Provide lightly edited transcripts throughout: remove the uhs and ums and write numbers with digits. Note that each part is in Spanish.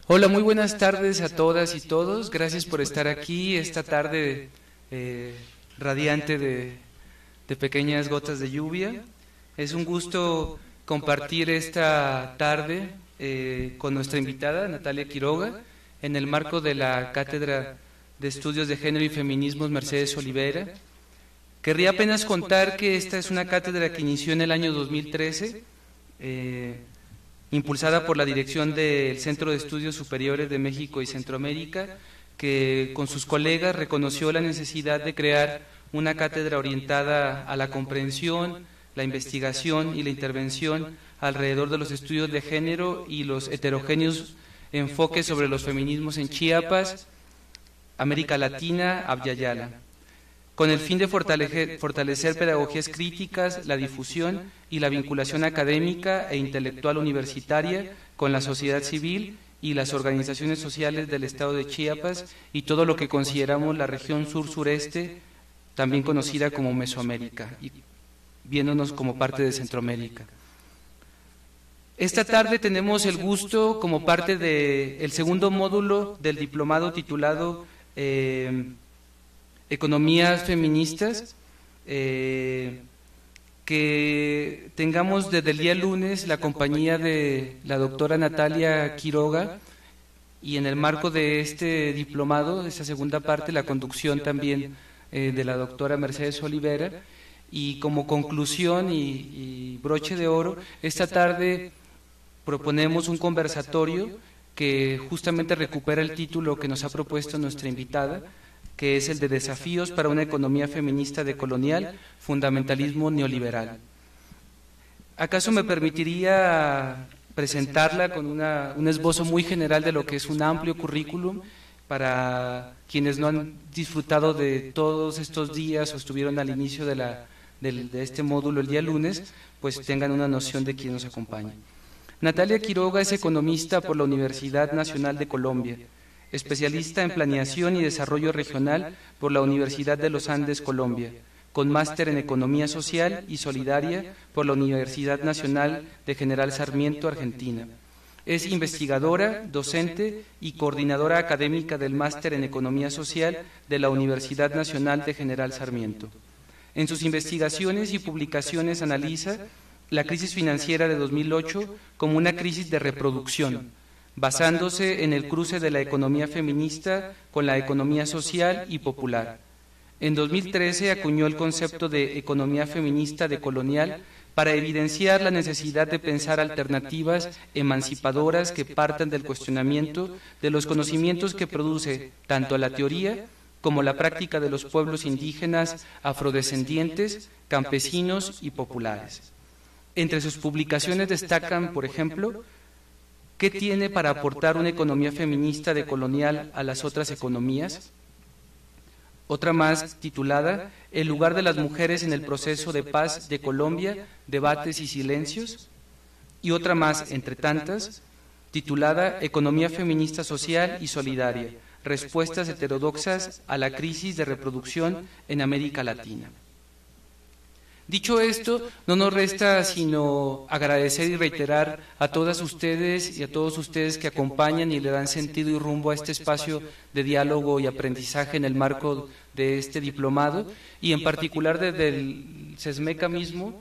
Hola, muy buenas tardes a todas y todos. Gracias por estar aquí esta tarde radiante de pequeñas gotas de lluvia. Es un gusto compartir esta tarde con nuestra invitada, Natalia Quiroga, en el marco de la Cátedra de Estudios de Género y Feminismos Mercedes Olivera. Querría apenas contar que esta es una cátedra que inició en el año 2013, impulsada por la dirección del Centro de Estudios Superiores de México y Centroamérica, que con sus colegas reconoció la necesidad de crear una cátedra orientada a la comprensión, la investigación y la intervención alrededor de los estudios de género y los heterogéneos enfoques sobre los feminismos en Chiapas, América Latina, Abya Yala, con el fin de fortalecer pedagogías críticas, la difusión y la vinculación académica e intelectual universitaria con la sociedad civil y las organizaciones sociales del estado de Chiapas y todo lo que consideramos la región sur-sureste, también conocida como Mesoamérica, y viéndonos como parte de Centroamérica. Esta tarde tenemos el gusto, como parte del segundo módulo del diplomado titulado Economías Feministas, que tengamos desde el día lunes la compañía de la doctora Natalia Quiroga, y en el marco de este diplomado, de esta segunda parte, la conducción también de la doctora Mercedes Olivera, y como conclusión y broche de oro, esta tarde proponemos un conversatorio que justamente recupera el título que nos ha propuesto nuestra invitada, que es el de Desafíos para una economía feminista decolonial, fundamentalismo neoliberal. ¿Acaso me permitiría presentarla con un esbozo muy general de lo que es un amplio currículum para quienes no han disfrutado de todos estos días o estuvieron al inicio de este módulo el día lunes, pues tengan una noción de quién nos acompaña? Natalia Quiroga es economista por la Universidad Nacional de Colombia, especialista en planeación y desarrollo regional por la Universidad de los Andes, Colombia, con máster en Economía Social y Solidaria por la Universidad Nacional de General Sarmiento, Argentina. Es investigadora, docente y coordinadora académica del máster en Economía Social de la Universidad Nacional de General Sarmiento. En sus investigaciones y publicaciones analiza la crisis financiera de 2008 como una crisis de reproducción, basándose en el cruce de la economía feminista con la economía social y popular. En 2013 acuñó el concepto de economía feminista decolonial para evidenciar la necesidad de pensar alternativas emancipadoras que partan del cuestionamiento de los conocimientos que produce tanto la teoría como la práctica de los pueblos indígenas, afrodescendientes, campesinos y populares. Entre sus publicaciones destacan, por ejemplo, ¿qué tiene para aportar una economía feminista decolonial a las otras economías? Otra más titulada El lugar de las mujeres en el proceso de paz de Colombia, debates y silencios. Y otra más, entre tantas, titulada Economía feminista social y solidaria, respuestas heterodoxas a la crisis de reproducción en América Latina. Dicho esto, no nos resta sino agradecer y reiterar a todas ustedes y a todos ustedes que acompañan y le dan sentido y rumbo a este espacio de diálogo y aprendizaje en el marco de este diplomado, y en particular desde el CESMECA mismo.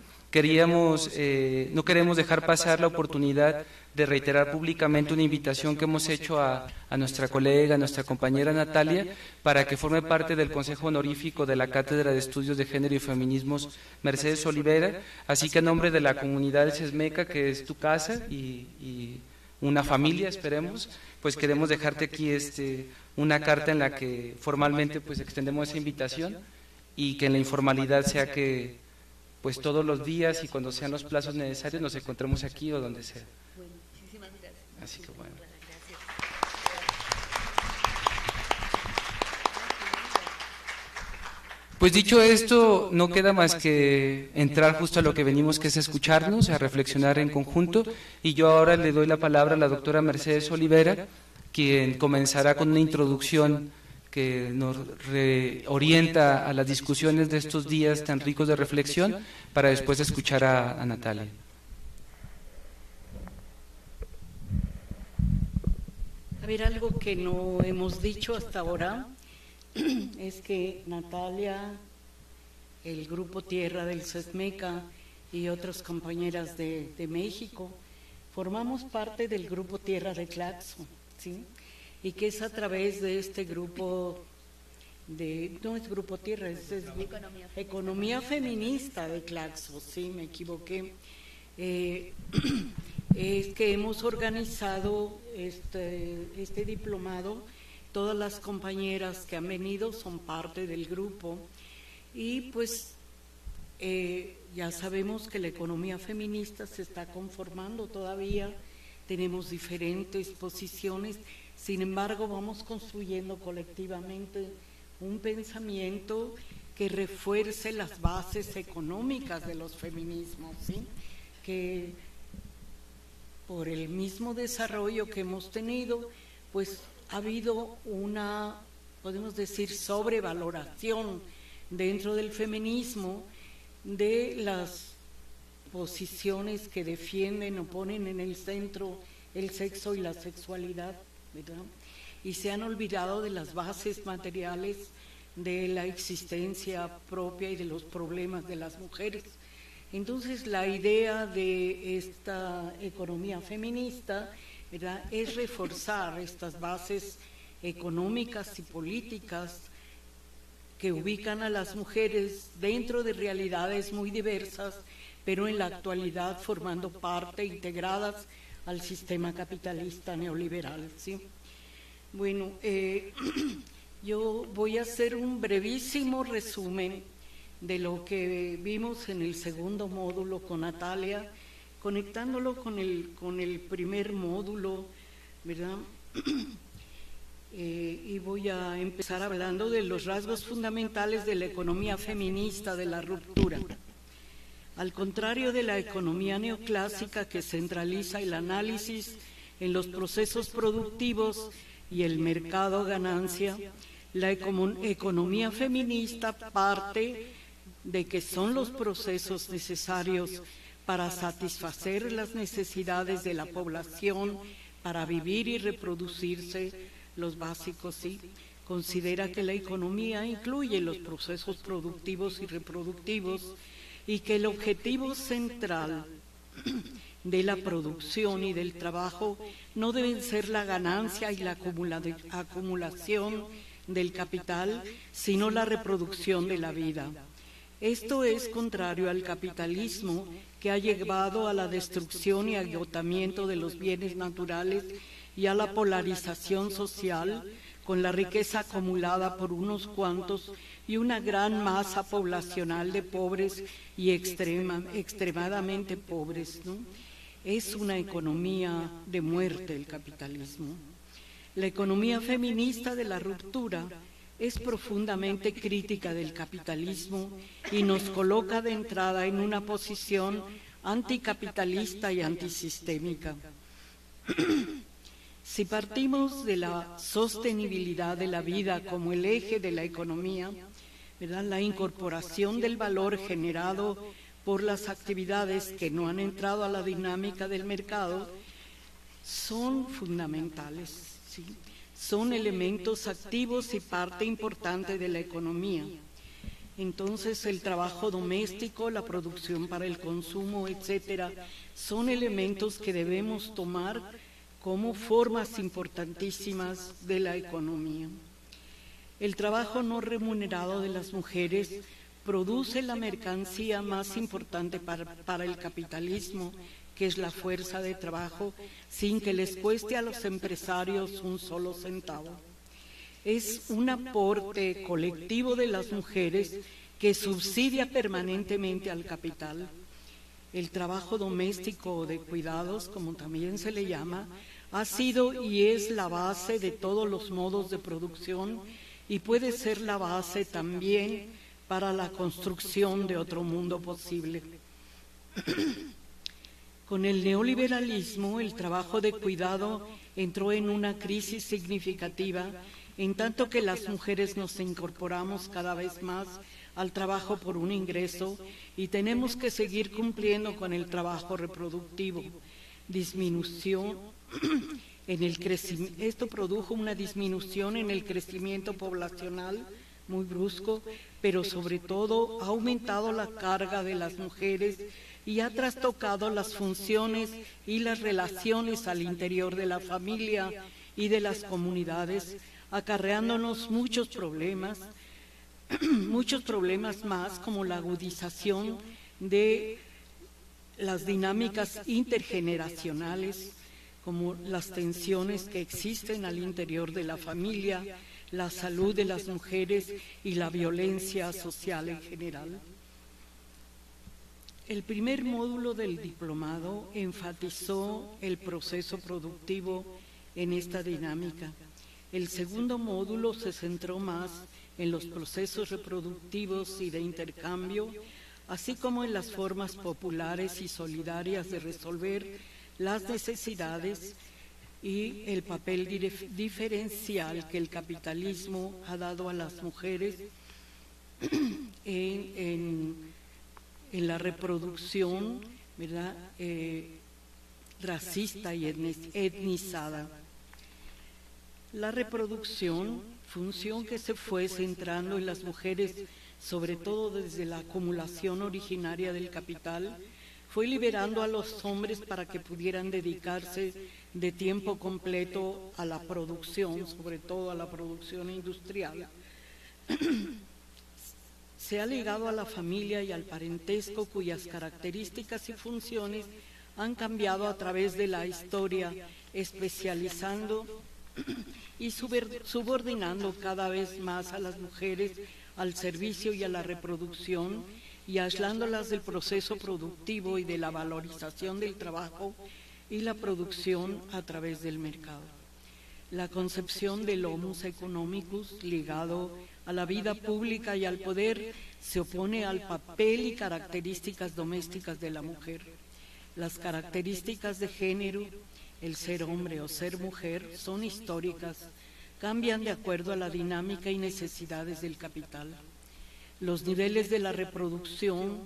No queremos dejar pasar la oportunidad de reiterar públicamente una invitación que hemos hecho a nuestra colega, a nuestra compañera Natalia, para que forme parte del Consejo Honorífico de la Cátedra de Estudios de Género y Feminismos Mercedes Olivera. Así que a nombre de la comunidad del CESMECA, que es tu casa y una familia, esperemos, pues queremos dejarte aquí una carta en la que formalmente pues extendemos esa invitación, y que en la informalidad sea que pues todos los días y cuando sean los plazos necesarios nos encontremos aquí o donde sea. Bueno, muchísimas gracias. Así que bueno. Gracias. Pues dicho esto, no queda más que entrar justo a lo que venimos, que es escucharnos, a reflexionar en conjunto, y yo ahora le doy la palabra a la doctora Mercedes Olivera, quien comenzará con una introducción que nos reorienta a las discusiones de estos días tan ricos de reflexión, para después escuchar a Natalia. A ver, algo que no hemos dicho hasta ahora es que Natalia, el Grupo Tierra del SESMECA y otras compañeras de México, formamos parte del Grupo Tierra de Claxo, ¿sí? Y que es a través de este grupo no es Grupo Tierra, es Economía Feminista de Claxo, sí, me equivoqué. Es que hemos organizado este diplomado. Todas las compañeras que han venido son parte del grupo y pues ya sabemos que la economía feminista se está conformando todavía, tenemos diferentes posiciones, sin embargo vamos construyendo colectivamente un pensamiento que refuerce las bases económicas de los feminismos, ¿sí? Que por el mismo desarrollo que hemos tenido, pues ha habido una, podemos decir, sobrevaloración dentro del feminismo de las posiciones que defienden o ponen en el centro el sexo y la sexualidad, ¿verdad? Y se han olvidado de las bases materiales de la existencia propia y de los problemas de las mujeres. Entonces, la idea de esta economía feminista, ¿verdad?, es reforzar estas bases económicas y políticas que ubican a las mujeres dentro de realidades muy diversas, pero en la actualidad formando parte, integradas al sistema capitalista neoliberal, ¿sí? Bueno, yo voy a hacer un brevísimo resumen de lo que vimos en el segundo módulo con Natalia, conectándolo con el primer módulo, ¿verdad? Y voy a empezar hablando de los rasgos fundamentales de la economía feminista de la ruptura. Al contrario de la economía neoclásica que centraliza el análisis en los procesos productivos y el mercado ganancia, la economía feminista parte de que son los procesos necesarios para satisfacer las necesidades de la población, para vivir y reproducirse, los básicos, sí. Considera que la economía incluye los procesos productivos y reproductivos y que el objetivo central de la producción y del trabajo no deben ser la ganancia y la acumulación del capital, sino la reproducción de la vida. Esto es contrario al capitalismo, que ha llevado a la destrucción y agotamiento de los bienes naturales y a la polarización social, con la riqueza acumulada por unos cuantos y una gran masa poblacional de pobres y extremadamente pobres, ¿no? Es una economía de muerte el capitalismo. La economía feminista de la ruptura es profundamente crítica del capitalismo y nos coloca de entrada en una posición anticapitalista y antisistémica. Si partimos de la sostenibilidad de la vida como el eje de la economía, ¿verdad?, la incorporación del valor generado por las actividades que no han entrado a la dinámica del mercado son fundamentales, ¿sí? Son elementos activos y parte importante de la economía. Entonces, el trabajo doméstico, la producción para el consumo, etcétera, son elementos que debemos tomar como formas importantísimas de la economía. El trabajo no remunerado de las mujeres produce la mercancía más importante para el capitalismo, que es la fuerza de trabajo, sin que les cueste a los empresarios un solo centavo. Es un aporte colectivo de las mujeres que subsidia permanentemente al capital. El trabajo doméstico o de cuidados, como también se le llama, ha sido y es la base de todos los modos de producción y puede ser la base también para la construcción de otro mundo posible. Con el neoliberalismo, el trabajo de cuidado entró en una crisis significativa, en tanto que las mujeres nos incorporamos cada vez más al trabajo por un ingreso y tenemos que seguir cumpliendo con el trabajo reproductivo. Disminución Esto produjo una disminución en el crecimiento poblacional muy brusco, pero sobre todo ha aumentado la carga de las mujeres y ha trastocado las funciones y las relaciones al interior de la familia y de las comunidades, acarreándonos muchos problemas más, como la agudización de las dinámicas intergeneracionales, como las tensiones que existen al interior de la familia, la salud de las mujeres y la violencia social en general. El primer módulo del diplomado enfatizó el proceso productivo en esta dinámica. El segundo módulo se centró más en los procesos reproductivos y de intercambio, así como en las formas populares y solidarias de resolver las necesidades y el papel diferencial que el capitalismo ha dado a las mujeres en la reproducción, ¿verdad?, racista y etnizada. La reproducción, función que se fue centrando en las mujeres, sobre todo desde la acumulación originaria del capital, fue liberando a los hombres para que pudieran dedicarse de tiempo completo a la producción, sobre todo a la producción industrial. Se ha ligado a la familia y al parentesco, cuyas características y funciones han cambiado a través de la historia, especializando y subordinando cada vez más a las mujeres al servicio y a la reproducción, y aislándolas del proceso productivo y de la valorización del trabajo y la producción a través del mercado. La concepción del homus economicus, ligado a la vida pública y al poder, se opone al papel y características domésticas de la mujer. Las características de género, el ser hombre o ser mujer, son históricas, cambian de acuerdo a la dinámica y necesidades del capital. Los niveles de la reproducción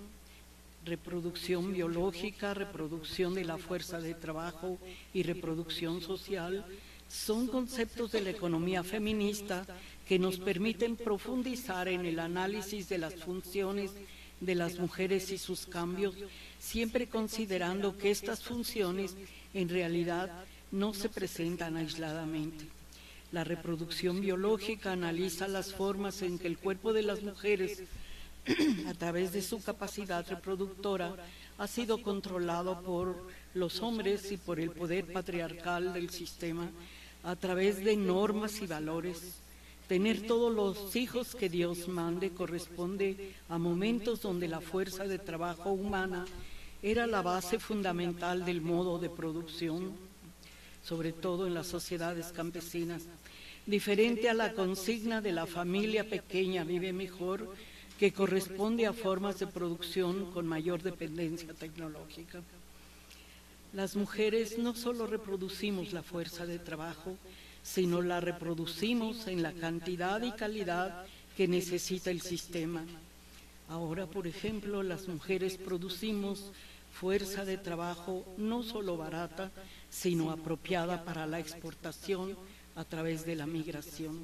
biológica, reproducción de la fuerza de trabajo y reproducción social, son conceptos de la economía feminista que nos permiten profundizar en el análisis de las funciones de las mujeres y sus cambios, siempre considerando que estas funciones en realidad no se presentan aisladamente. La reproducción biológica analiza las formas en que el cuerpo de las mujeres, a través de su capacidad reproductora, ha sido controlado por los hombres y por el poder patriarcal del sistema, a través de normas y valores. Tener todos los hijos que Dios mande corresponde a momentos donde la fuerza de trabajo humana era la base fundamental del modo de producción, sobre todo en las sociedades campesinas, diferente a la consigna de la familia pequeña vive mejor, que corresponde a formas de producción con mayor dependencia tecnológica. Las mujeres no solo reproducimos la fuerza de trabajo, sino la reproducimos en la cantidad y calidad que necesita el sistema. Ahora, por ejemplo, las mujeres producimos fuerza de trabajo no solo barata, sino apropiada para la exportación a través de la migración.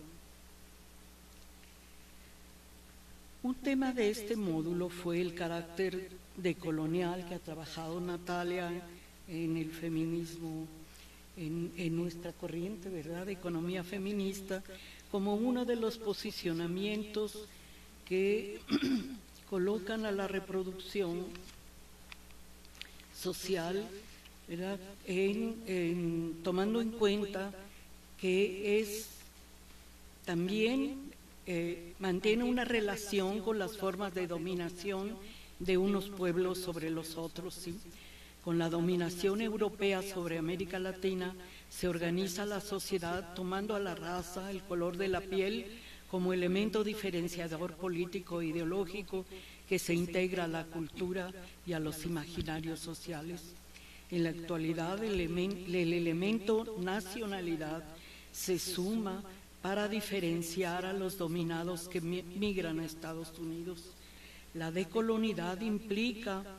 Un tema de este módulo fue el carácter decolonial que ha trabajado Natalia en el feminismo, en nuestra corriente, ¿verdad?, de economía feminista, como uno de los posicionamientos que colocan a la reproducción social, ¿verdad?, tomando en cuenta que es también mantiene una relación con las formas de dominación de unos pueblos sobre los otros, ¿sí? Con la dominación europea sobre América Latina se organiza la sociedad tomando a la raza, el color de la piel, como elemento diferenciador político e ideológico que se integra a la cultura y a los imaginarios sociales. En la actualidad, el elemento nacionalidad se suma para diferenciar a los dominados que migran a Estados Unidos. La decolonidad implica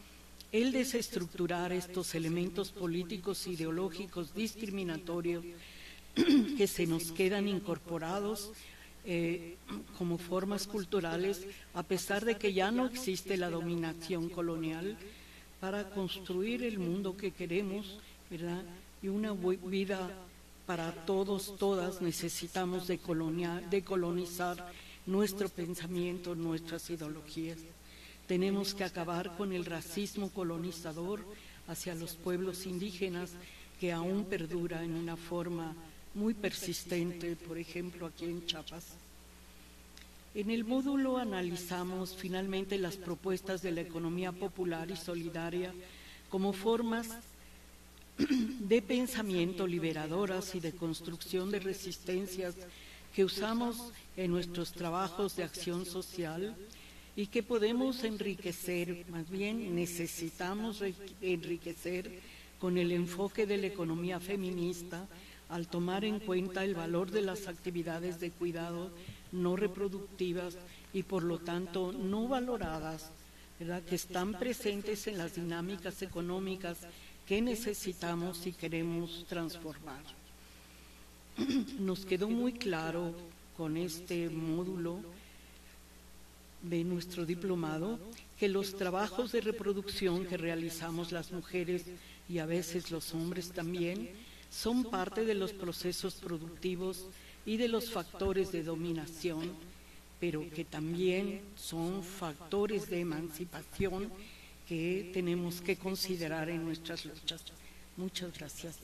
el desestructurar estos elementos políticos ideológicos discriminatorios que se nos quedan incorporados como formas culturales, a pesar de que ya no existe la dominación colonial, para construir el mundo que queremos, ¿verdad? Y una vida para todos, todas. Necesitamos decolonizar nuestro pensamiento, nuestras ideologías. Tenemos que acabar con el racismo colonizador hacia los pueblos indígenas, que aún perdura en una forma muy persistente, por ejemplo, aquí en Chiapas. En el módulo analizamos finalmente las propuestas de la economía popular y solidaria como formas de pensamiento liberadoras y de construcción de resistencias que usamos en nuestros trabajos de acción social y que podemos enriquecer, más bien necesitamos enriquecer con el enfoque de la economía feminista, al tomar en cuenta el valor de las actividades de cuidado no reproductivas y por lo tanto no valoradas, ¿verdad?, que están presentes en las dinámicas económicas que necesitamos y queremos transformar. Nos quedó muy claro con este módulo de nuestro diplomado que los trabajos de reproducción que realizamos las mujeres y a veces los hombres también son parte de los procesos productivos y de los factores de dominación, pero que también son factores de emancipación que tenemos que considerar en nuestras luchas. Muchas gracias.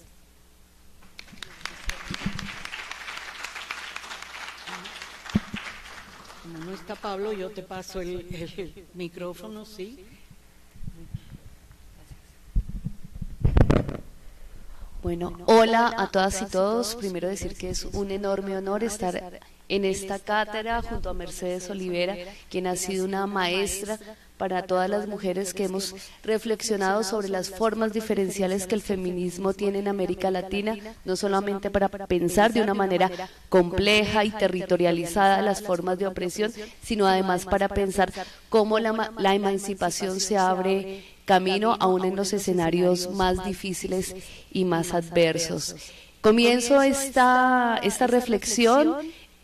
Como no está Pablo, yo te paso el micrófono, ¿sí? Bueno, hola a todas y todos. Primero decir que es un enorme honor estar en esta cátedra junto a Mercedes Olivera, quien ha sido una maestra para todas las mujeres que hemos reflexionado sobre las formas diferenciales que el feminismo tiene en América Latina, no solamente para pensar de una manera compleja y territorializada las formas de opresión, sino además para pensar cómo la emancipación se abre camino aún en los escenarios más difíciles y más adversos. Comienzo esta reflexión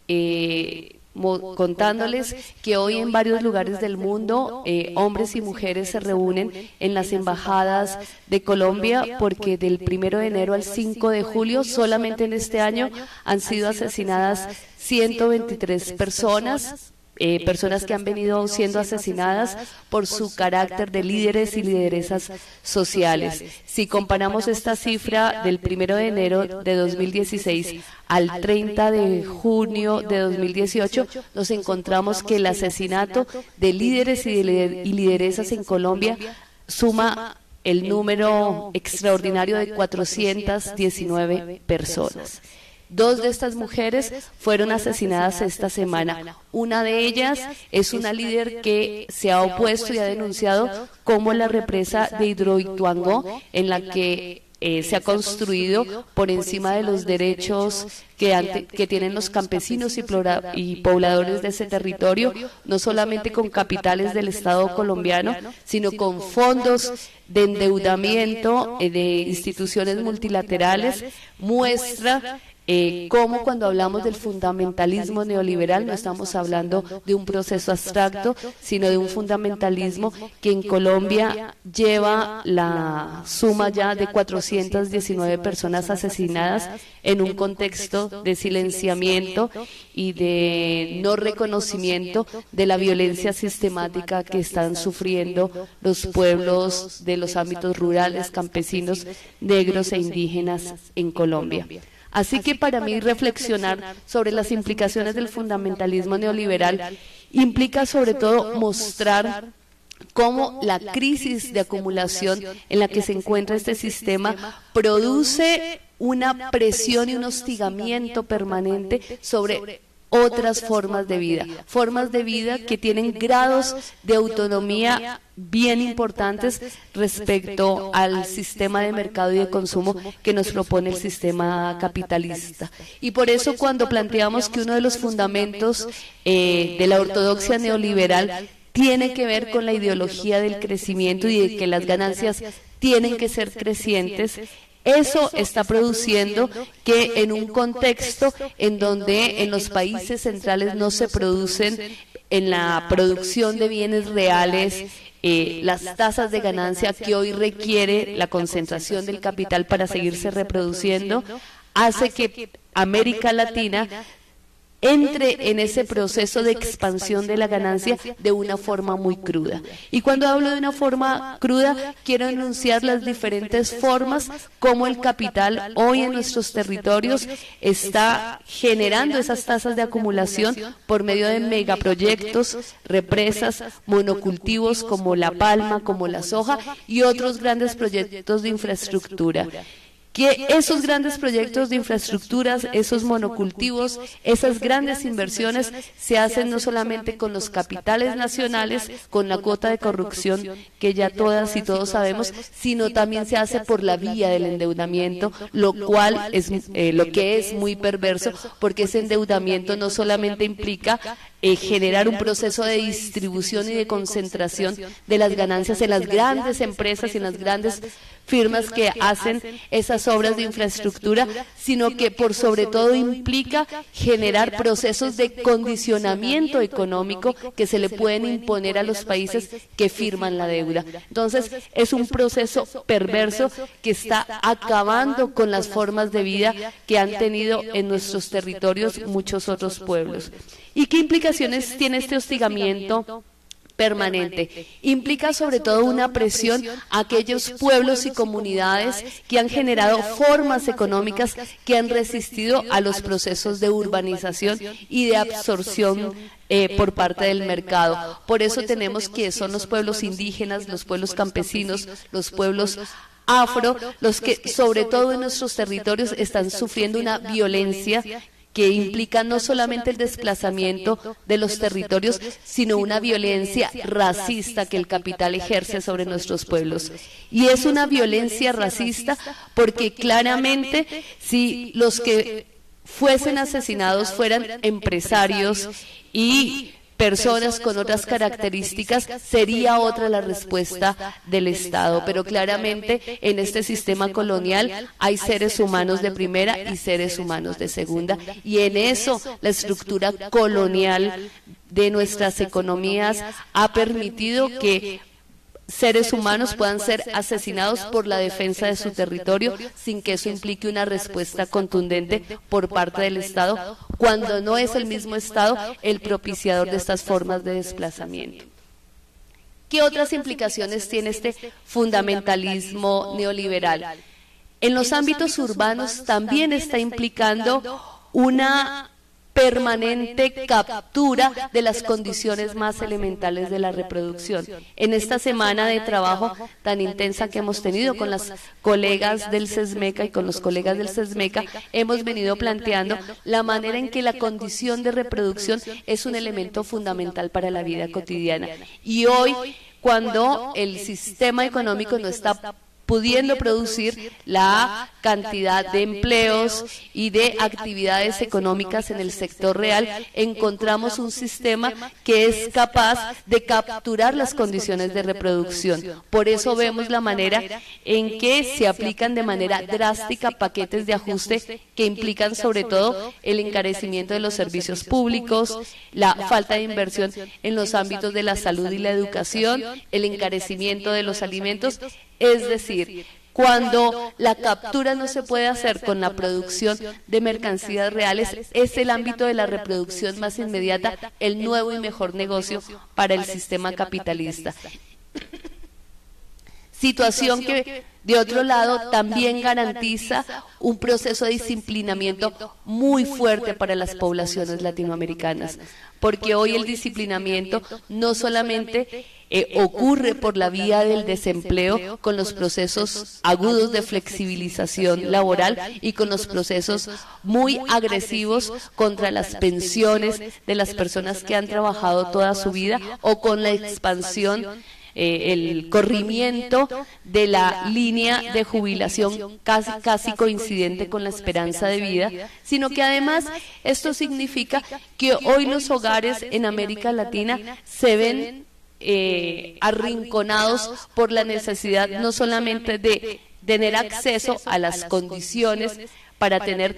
contándoles que hoy en varios lugares del mundo hombres y mujeres se reúnen en las embajadas de Colombia, porque del 1 de enero al 5 de julio solamente en este año han sido asesinadas 123 personas. Personas que han venido siendo asesinadas por su carácter de líderes y lideresas sociales. Si comparamos esta cifra del 1 de enero de 2016 al 30 de junio de 2018, nos encontramos que el asesinato de líderes y lideresas en Colombia suma el número extraordinario de 419 personas. 2 de estas mujeres fueron asesinadas esta semana. Una de ellas es una líder que se ha opuesto y ha denunciado como la represa de Hidroituango, en la que se ha construido por encima de los derechos que tienen los campesinos y pobladores de ese territorio, no solamente con capitales del Estado colombiano, sino con fondos de endeudamiento de instituciones multilaterales. Muestra cómo cuando hablamos del fundamentalismo neoliberal no estamos hablando de un proceso abstracto, sino de un fundamentalismo que en Colombia lleva la suma ya de 419 personas asesinadas en un contexto de silenciamiento y de no reconocimiento de la violencia sistemática que están sufriendo los pueblos de los ámbitos rurales, campesinos, negros e indígenas en Colombia. Así que para mí reflexionar sobre las implicaciones del fundamentalismo neoliberal implica sobre todo mostrar cómo la crisis de acumulación en la que se encuentra este sistema produce una presión y un hostigamiento permanente sobre otras formas de vida que tienen grados de autonomía bien importantes respecto al sistema de mercado y de consumo que nos propone el sistema capitalista. Y por eso cuando planteamos que uno de los fundamentos de la ortodoxia neoliberal tiene que ver con la ideología del crecimiento y de que las ganancias tienen que ser crecientes, eso está produciendo que en un contexto en donde en los países centrales no se producen en la producción de bienes reales las tasas de ganancia que hoy requiere la concentración del capital para seguirse reproduciendo, hace que América Latina entre en ese proceso de expansión de la ganancia de una forma muy cruda. Y cuando hablo de una forma cruda, quiero enunciar las diferentes formas como el capital hoy en nuestros territorios está generando esas tasas de acumulación por medio de megaproyectos, represas, monocultivos como la palma, como la soja y otros grandes proyectos de infraestructura. Que esos grandes proyectos de infraestructuras, esos monocultivos, esas grandes inversiones se hacen no solamente con los capitales nacionales, con la cuota de corrupción que ya todas y todos sabemos, sino también se hace por la vía del endeudamiento, lo cual es lo que es muy perverso, porque ese endeudamiento no solamente implica generar un proceso de distribución y de concentración de las ganancias en las grandes empresas y en las grandes firmas que hacen esas obras de infraestructura, sino que por sobre todo implica generar procesos de condicionamiento económico que se le pueden imponer a los países que firman la deuda. Entonces, es un proceso perverso que está acabando con las formas de vida que han tenido en nuestros territorios muchos otros pueblos. ¿Y qué implicaciones tiene este hostigamiento permanente? Implica sobre todo una presión a aquellos pueblos y comunidades que han generado formas económicas que han resistido a los procesos de urbanización y de absorción por parte del mercado. Por eso tenemos que son los pueblos indígenas, los pueblos campesinos, los pueblos afro, los que sobre todo en nuestros territorios están sufriendo una violencia que implica no solamente el desplazamiento de los territorios, sino una violencia racista que el capital ejerce sobre nuestros pueblos. Y es una violencia racista porque claramente si los que fuesen asesinados fueran empresarios y personas con otras características, sería otra la respuesta del Estado, pero claramente en este sistema colonial hay seres humanos de primera y seres humanos de segunda, y en eso la estructura colonial de nuestras economías ha permitido que seres humanos puedan ser asesinados por la defensa de su territorio sin que eso implique una respuesta contundente por parte del Estado, cuando no es el mismo Estado el propiciador de estas formas de desplazamiento. ¿Qué otras implicaciones tiene este fundamentalismo neoliberal? En los ámbitos urbanos también está implicando una permanente captura de las condiciones más elementales de la reproducción. En esta semana de trabajo tan intensa que hemos tenido con las colegas del SESMECA y con los colegas del SESMECA, hemos venido planteando la manera en que la condición de reproducción es un elemento fundamental para la vida cotidiana. Y hoy, cuando el sistema económico no está pudiendo producir la cantidad de empleos y de actividades económicas en el sector real, encontramos un sistema que es capaz de capturar las condiciones de reproducción. Por eso vemos la manera en que se aplican de manera drástica paquetes de ajuste que implican sobre todo el encarecimiento de los servicios públicos, la falta de inversión en los ámbitos de la salud y la educación, el encarecimiento de los alimentos. Es decir, cuando la captura no se puede hacer con la producción de mercancías reales, es el ámbito de la reproducción más inmediata el nuevo y mejor negocio para el sistema capitalista. Situación que, de otro lado, también garantiza un proceso de disciplinamiento muy fuerte para las poblaciones latinoamericanas, porque hoy el disciplinamiento no solamente ocurre por la vía del desempleo, con los procesos agudos de flexibilización laboral y con los procesos muy agresivos contra las pensiones de las personas que han trabajado toda su vida, o con la expansión, el corrimiento de la línea de jubilación casi coincidente con la esperanza de vida, sino que además esto significa que hoy los hogares en América Latina se ven arrinconados por la necesidad no solamente de tener acceso a las condiciones para tener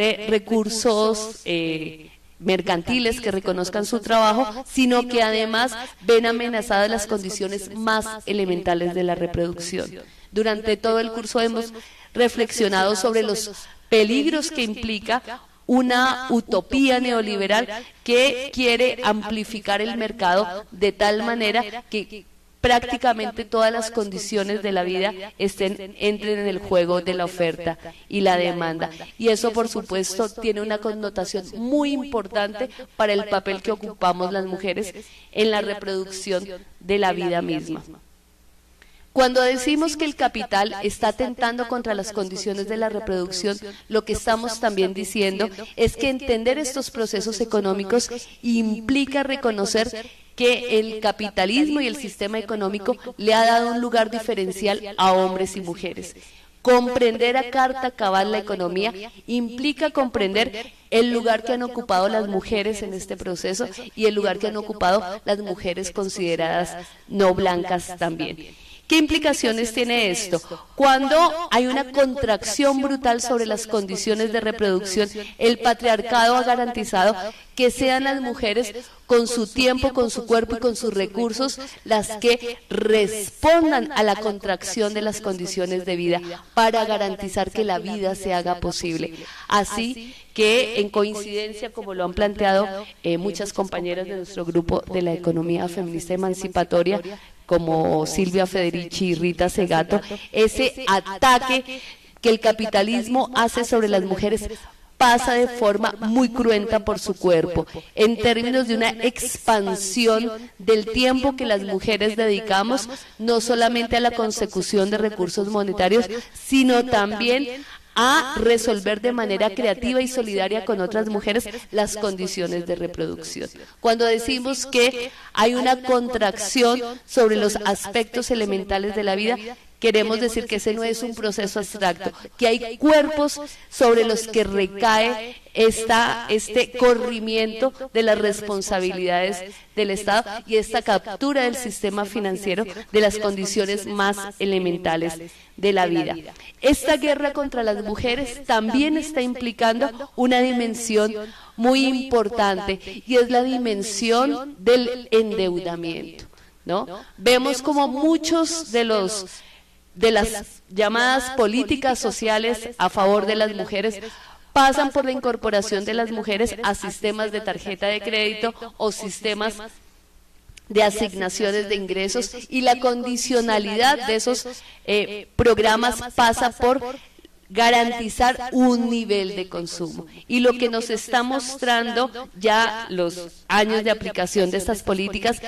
recursos mercantiles que reconozcan su trabajo, sino que además ven amenazadas las condiciones más elementales de la reproducción. Durante todo el curso hemos reflexionado sobre los peligros que implica una utopía neoliberal que quiere amplificar el mercado de tal manera que prácticamente todas las condiciones de la vida entren en el juego de la oferta y la demanda. Y eso, por supuesto, tiene una connotación muy importante para el papel que ocupamos las mujeres en la reproducción de la vida misma. Cuando decimos que el capital está atentando contra las condiciones de la reproducción, lo que estamos también diciendo es que entender estos procesos económicos implica reconocer que el capitalismo y el sistema económico le ha dado un lugar diferencial a hombres y mujeres. Comprender a carta cabal la economía implica comprender el lugar que han ocupado las mujeres en este proceso y el lugar que han ocupado las mujeres consideradas no blancas también. ¿Qué implicaciones tiene esto? Cuando hay una contracción brutal sobre las condiciones de reproducción, el patriarcado ha garantizado que sean las mujeres con su tiempo, con su cuerpo y con sus recursos las que respondan a la contracción de las condiciones de vida para garantizar que la vida se haga posible. Así que, en coincidencia, como lo han planteado muchas compañeras de nuestro grupo de la economía feminista emancipatoria, como Silvia Federici y Rita Segato, ese ataque que el capitalismo hace sobre las mujeres pasa de forma muy cruenta por su cuerpo, en términos de una expansión del tiempo que las mujeres dedicamos, no solamente a la consecución de recursos monetarios, sino también a resolver de manera creativa y solidaria con otras mujeres las condiciones de reproducción. Cuando decimos que hay una contracción sobre los aspectos elementales de la vida, queremos decir que ese no es un proceso abstracto, que hay cuerpos sobre los que recae este corrimiento de las responsabilidades del Estado y esta captura del sistema financiero de las condiciones más elementales de la vida. Esta guerra contra las mujeres también está implicando una dimensión muy importante y es la dimensión del endeudamiento, ¿no? Vemos como muchos de las llamadas políticas sociales a favor de las mujeres pasan por la incorporación de las mujeres a sistemas de tarjeta de crédito o sistemas de asignaciones de ingresos, y la condicionalidad de esos programas pasa por garantizar un nivel de consumo. Y lo que nos está mostrando ya los años de aplicación de estas políticas,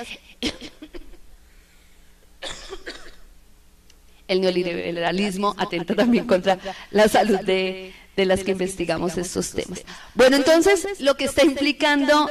el neoliberalismo atenta también contra la salud de las que investigamos estos temas. Bueno, entonces, lo que está implicando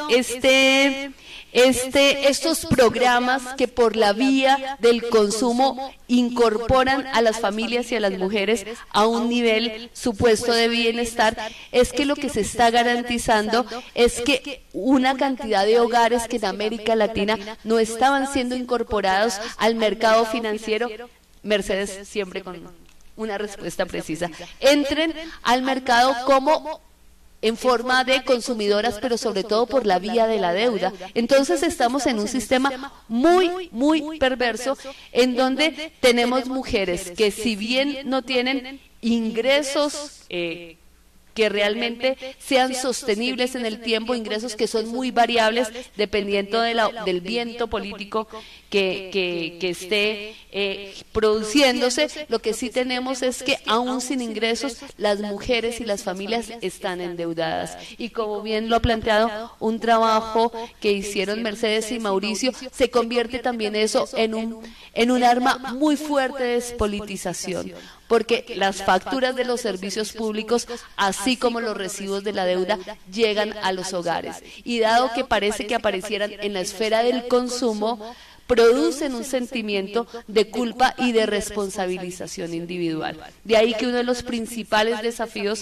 estos programas que por la vía del consumo incorporan a las familias y a las mujeres a un nivel supuesto de bienestar, es que lo que se está garantizando es que una cantidad de hogares que en América Latina no estaban siendo incorporados al mercado financiero, Mercedes siempre con una respuesta precisa, entren al mercado como en forma de consumidoras, pero sobre todo por la vía de la deuda. Entonces estamos en un sistema muy, muy perverso, en donde tenemos mujeres que, si bien no tienen ingresos que realmente sean sostenibles en el tiempo, ingresos que son muy variables dependiendo del viento político que esté produciéndose, lo que sí tenemos es que aún sin ingresos las mujeres y las familias están endeudadas. Y como bien lo ha planteado un trabajo que hicieron Mercedes y Mauricio, se convierte también eso en un arma muy fuerte de despolitización, porque las facturas de los servicios públicos, así como los recibos de la deuda, llegan a los hogares. Y dado que parece que aparecieran en la esfera del consumo, producen un sentimiento de culpa y de responsabilización individual. De ahí que uno de los principales desafíos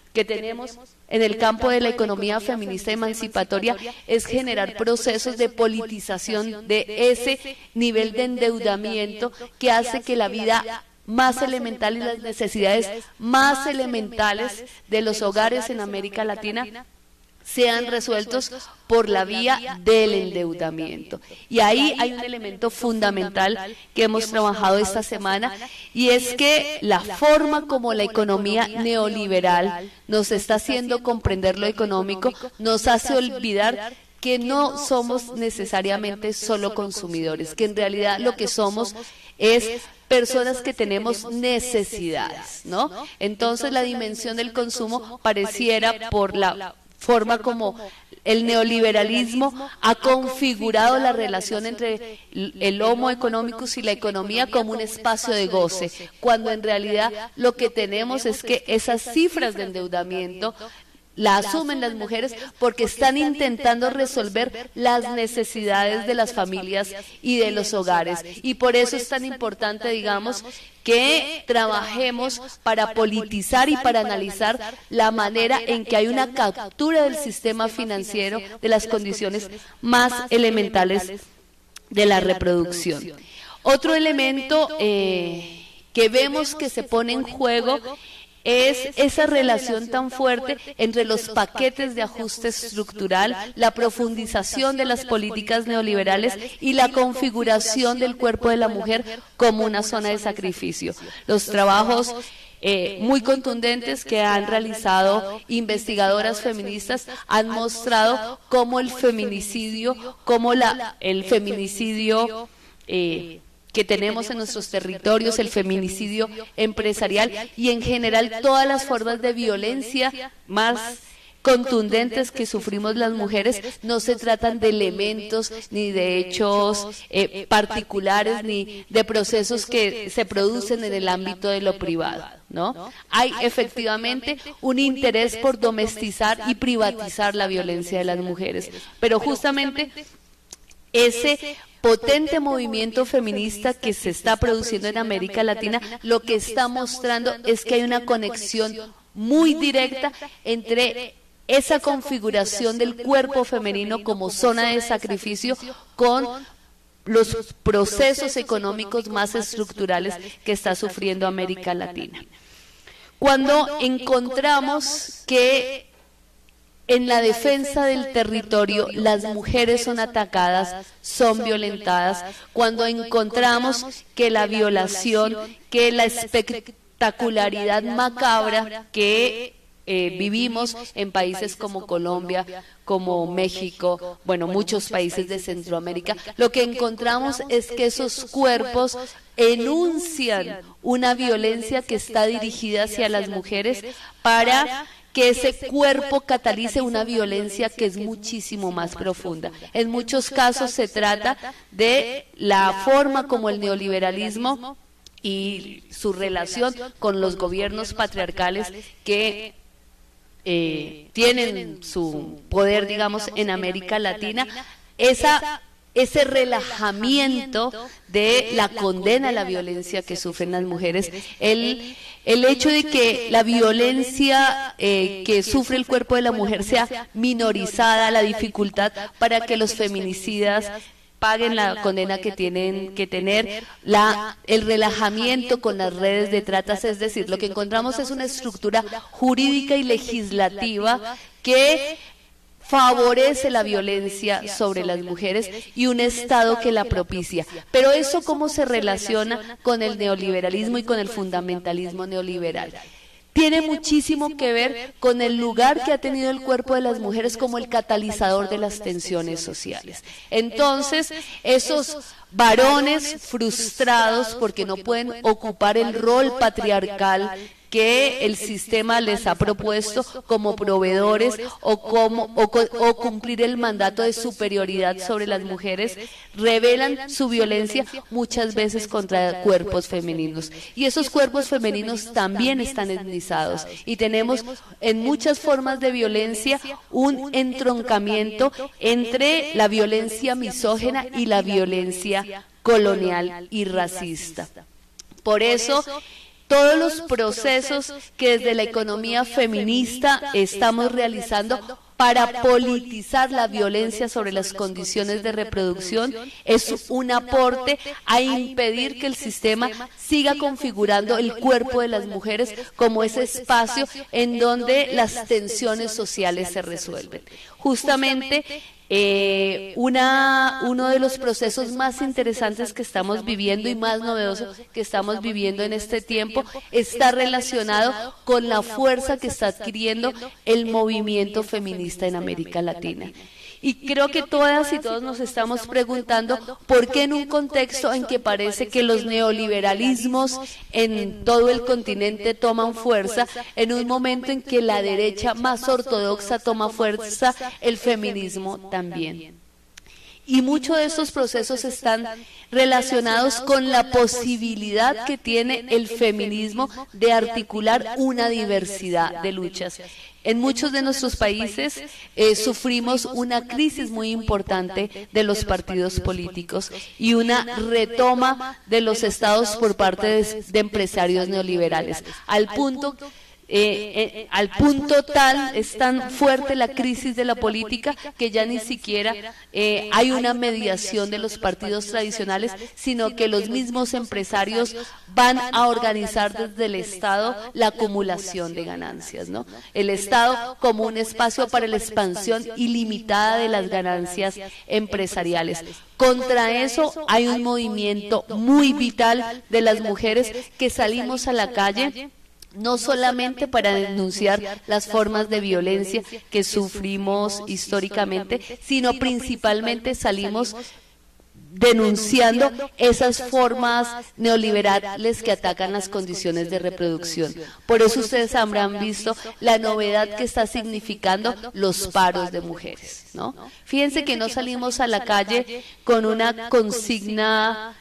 que tenemos en el campo de la economía feminista emancipatoria es generar procesos de politización de ese nivel de endeudamiento que hace que la vida más elemental y las necesidades más elementales de los hogares en América Latina sean resueltos por la vía del endeudamiento. Y ahí hay un elemento fundamental que hemos trabajado esta semana, y es que la forma como la economía neoliberal nos está haciendo comprender lo económico nos hace olvidar que no somos necesariamente solo consumidores, que en realidad lo que somos es personas que tenemos necesidades, ¿no? Entonces la dimensión del consumo pareciera, por la forma como el neoliberalismo ha configurado la relación entre el homo economicus y la economía, como un espacio de goce, cuando en realidad lo que tenemos es que esas cifras de endeudamiento la asumen las mujeres porque están intentando resolver las necesidades de las familias y de los hogares. Y por eso es tan importante, digamos, que trabajemos para politizar y para analizar la manera en que hay una captura del sistema financiero de las condiciones más elementales de la reproducción. Otro elemento que vemos que se pone en juego es esa relación tan fuerte entre los paquetes de ajuste estructural, la profundización de las políticas neoliberales y la configuración del cuerpo de la mujer como una zona de sacrificio. Los trabajos muy contundentes que han realizado investigadoras feministas han mostrado cómo el feminicidio, que tenemos en nuestros territorios, el feminicidio empresarial y en general todas las formas de violencia más contundentes que sufrimos las mujeres, no se tratan de elementos ni de hechos particulares ni de procesos que se producen en el ámbito de lo privado, ¿no? Hay efectivamente un interés por domestizar y privatizar la violencia de las mujeres, pero justamente ese potente movimiento feminista que se está produciendo en América Latina, lo que está mostrando es que hay una conexión muy directa entre esa configuración del cuerpo femenino como zona de sacrificio con los procesos económicos más estructurales que está sufriendo América Latina. Cuando encontramos que en la defensa del territorio las mujeres son atacadas, son violentadas, cuando encontramos que la violación, que la espectacularidad macabra que vivimos en países como Colombia, como México, bueno, muchos países de Centroamérica, lo que encontramos es que esos cuerpos enuncian una violencia que está dirigida hacia las mujeres para que ese cuerpo catalice una violencia que es muchísimo más profunda. En muchos casos se trata de la forma como el neoliberalismo y su relación con los gobiernos patriarcales que tienen su poder, digamos, en América Latina, ese relajamiento de la condena a la violencia que sufren las mujeres, el hecho de que la violencia que sufre el cuerpo de la mujer sea minorizada, la dificultad para que los feminicidas paguen la condena que tienen que tener, el relajamiento con las redes de tratas, es decir, lo que encontramos es una estructura jurídica y legislativa que favorece la violencia sobre las mujeres y un Estado que la propicia. Pero eso, ¿cómo se relaciona con el neoliberalismo y con el fundamentalismo neoliberal? Tiene muchísimo que ver con el lugar que ha tenido el cuerpo de las mujeres como el catalizador de las tensiones sociales. Entonces, esos varones frustrados porque no pueden ocupar el rol patriarcal que el sistema les ha propuesto como proveedores o cumplir el mandato de superioridad sobre las mujeres, revelan su violencia muchas veces contra cuerpos femeninos. Y esos cuerpos femeninos también están etnizados y tenemos en muchas formas de violencia un entroncamiento entre la violencia misógina y la violencia colonial y racista. Por eso todos los procesos que desde la economía feminista estamos realizando para politizar la violencia sobre las condiciones de reproducción es un aporte a impedir que el sistema siga configurando el cuerpo de las mujeres como ese espacio en donde las tensiones sociales se resuelven. Justamente uno de los procesos más interesantes que estamos viviendo y más novedosos que estamos viviendo en este tiempo está relacionado con la fuerza que está adquiriendo el movimiento feminista en América Latina. Y creo que todas y todos nos estamos preguntando por qué en un contexto en que parece que los neoliberalismos en todo el continente toman fuerza, en un momento en que la derecha más ortodoxa toma fuerza, el feminismo también. Y muchos de estos procesos están relacionados con la posibilidad que tiene el feminismo de articular una diversidad de luchas. En muchos de nuestros países sufrimos una crisis muy importante de los partidos políticos y una retoma de los estados por parte de empresarios neoliberales, al punto tal, es tan fuerte la crisis de la política que ya ni siquiera hay una mediación de los partidos tradicionales, sino que los mismos empresarios van a organizar desde el Estado la acumulación de ganancias, ¿no? El Estado como un espacio para la expansión ilimitada de las ganancias empresariales. Contra eso hay un movimiento muy vital de las mujeres que salimos a la calle, no solamente para denunciar las formas de violencia que sufrimos históricamente, sino principalmente salimos denunciando esas formas neoliberales que atacan las condiciones de reproducción. Por eso ustedes habrán visto la novedad que está significando los paros de mujeres, ¿no? Fíjense que no salimos a la calle con una consigna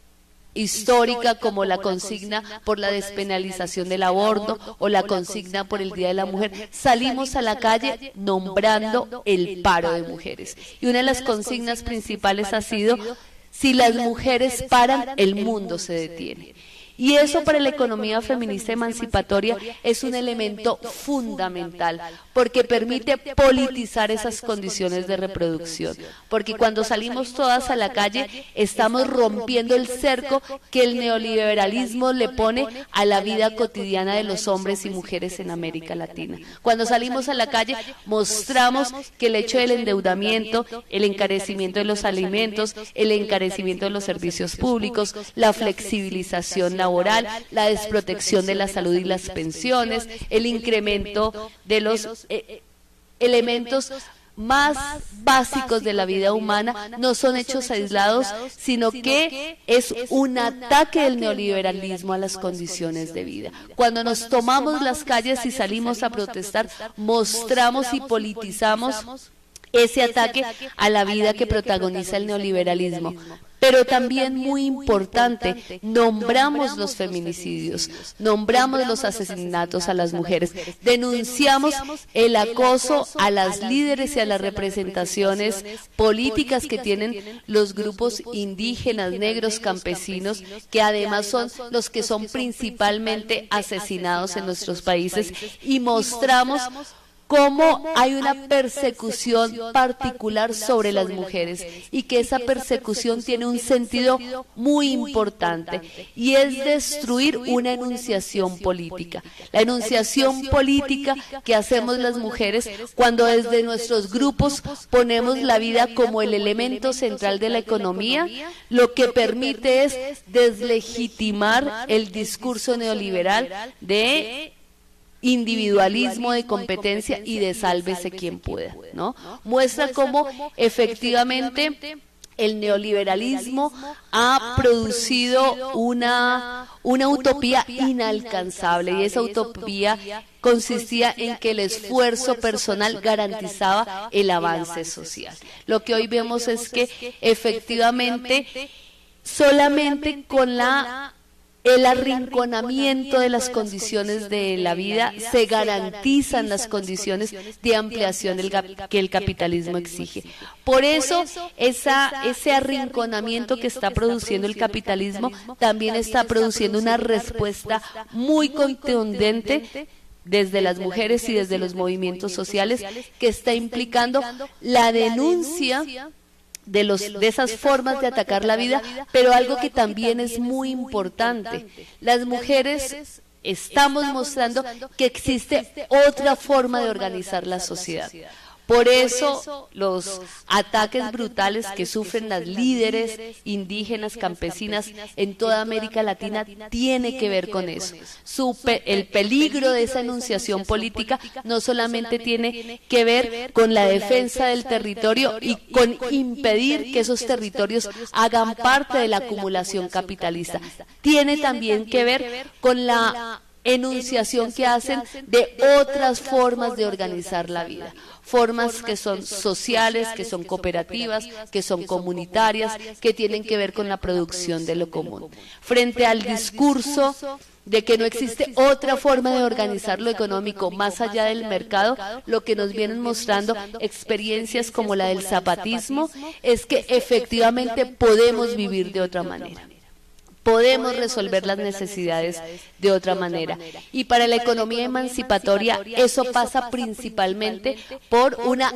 histórica como la consigna por la despenalización del aborto o la consigna por el Día de la Mujer. Salimos a la calle nombrando el paro de mujeres. Y una de las consignas principales ha sido: si las mujeres paran, el mundo se detiene. Y eso para la economía feminista emancipatoria es un elemento fundamental, porque permite politizar esas condiciones de reproducción. Porque cuando salimos todas a la calle, estamos rompiendo el cerco que el neoliberalismo le pone a la vida cotidiana de los hombres y mujeres en América Latina. Cuando salimos a la calle, mostramos que el hecho del endeudamiento, el encarecimiento de los alimentos, el encarecimiento de los servicios públicos, la flexibilización laboral, la desprotección de la salud y las pensiones, el incremento de los elementos más básicos de la vida humana no son hechos aislados, sino que es un ataque del neoliberalismo a las condiciones de vida. Cuando nos tomamos las calles y salimos a protestar, mostramos y politizamos ese ataque a la vida que protagoniza el neoliberalismo. Pero también muy importante, nombramos los feminicidios, nombramos los asesinatos a las mujeres, denunciamos el acoso a las líderes y a las representaciones políticas que tienen los grupos indígenas, negros, campesinos, que además son los que son principalmente asesinados en nuestros países, y mostramos cómo hay una persecución particular sobre las mujeres y que esa persecución tiene un sentido muy importante y es destruir una enunciación política. La enunciación política que hacemos las mujeres cuando desde nuestros grupos ponemos la vida como el elemento central de la economía, lo que permite es deslegitimar el discurso neoliberal de individualismo, de competencia y de sálvese quien pueda, ¿no? Muestra cómo efectivamente el neoliberalismo ha producido una utopía inalcanzable, y esa utopía consistía en que el esfuerzo personal garantizaba el avance social. Lo que hoy vemos es que efectivamente solamente con la el arrinconamiento de las condiciones de la vida, se garantizan las condiciones de ampliación que el capitalismo exige. Por eso, ese arrinconamiento que está produciendo el capitalismo también está produciendo una respuesta muy contundente desde las mujeres y desde los movimientos sociales, que está implicando la denuncia de esas formas de atacar la vida, pero algo que también es muy importante: las mujeres estamos mostrando que existe otra forma de organizar la sociedad. Por eso los ataques brutales que sufren las líderes indígenas, campesinas en toda América Latina tiene que ver con eso. El peligro de esa enunciación política no solamente tiene que ver con la defensa del territorio y con impedir que esos territorios hagan parte de la acumulación capitalista, tiene también que ver con la enunciación que hacen de otras formas de organizar la vida, formas que son sociales, que son cooperativas, que son comunitarias, que tienen que ver con la producción de lo común. Frente al discurso de que no existe otra forma de organizar lo económico más allá del mercado, lo que nos vienen mostrando experiencias como la del zapatismo es que efectivamente podemos vivir de otra manera. Podemos resolver las necesidades de otra manera. Y para la economía emancipatoria eso pasa principalmente por una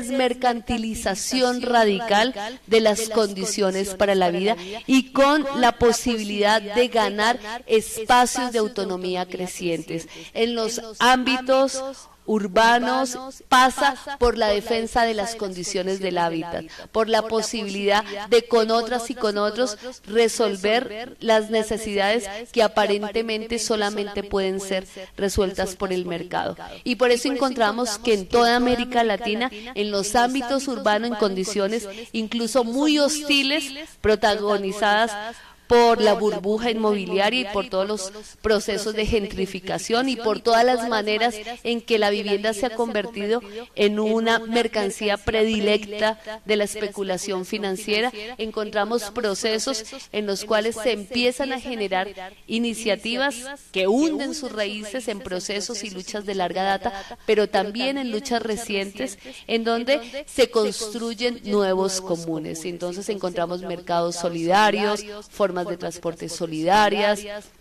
desmercantilización radical de las condiciones para la vida y con la posibilidad de ganar espacios de autonomía crecientes. En los ámbitos urbanos pasa por la defensa de las condiciones del hábitat, por la posibilidad de con otras y con otros resolver las necesidades que aparentemente solamente pueden ser resueltas por el mercado. Y por eso encontramos que en toda América Latina, en los ámbitos urbanos, en condiciones incluso muy hostiles, protagonizadas por la burbuja inmobiliaria y por todos los procesos de gentrificación y por todas las maneras en que la vivienda se ha convertido en una mercancía predilecta de la especulación financiera, encontramos procesos en los cuales se empiezan a generar iniciativas que hunden sus raíces en procesos y luchas de larga data, pero también en luchas recientes en donde se construyen nuevos comunes. Entonces encontramos mercados solidarios, formas de transporte solidarias,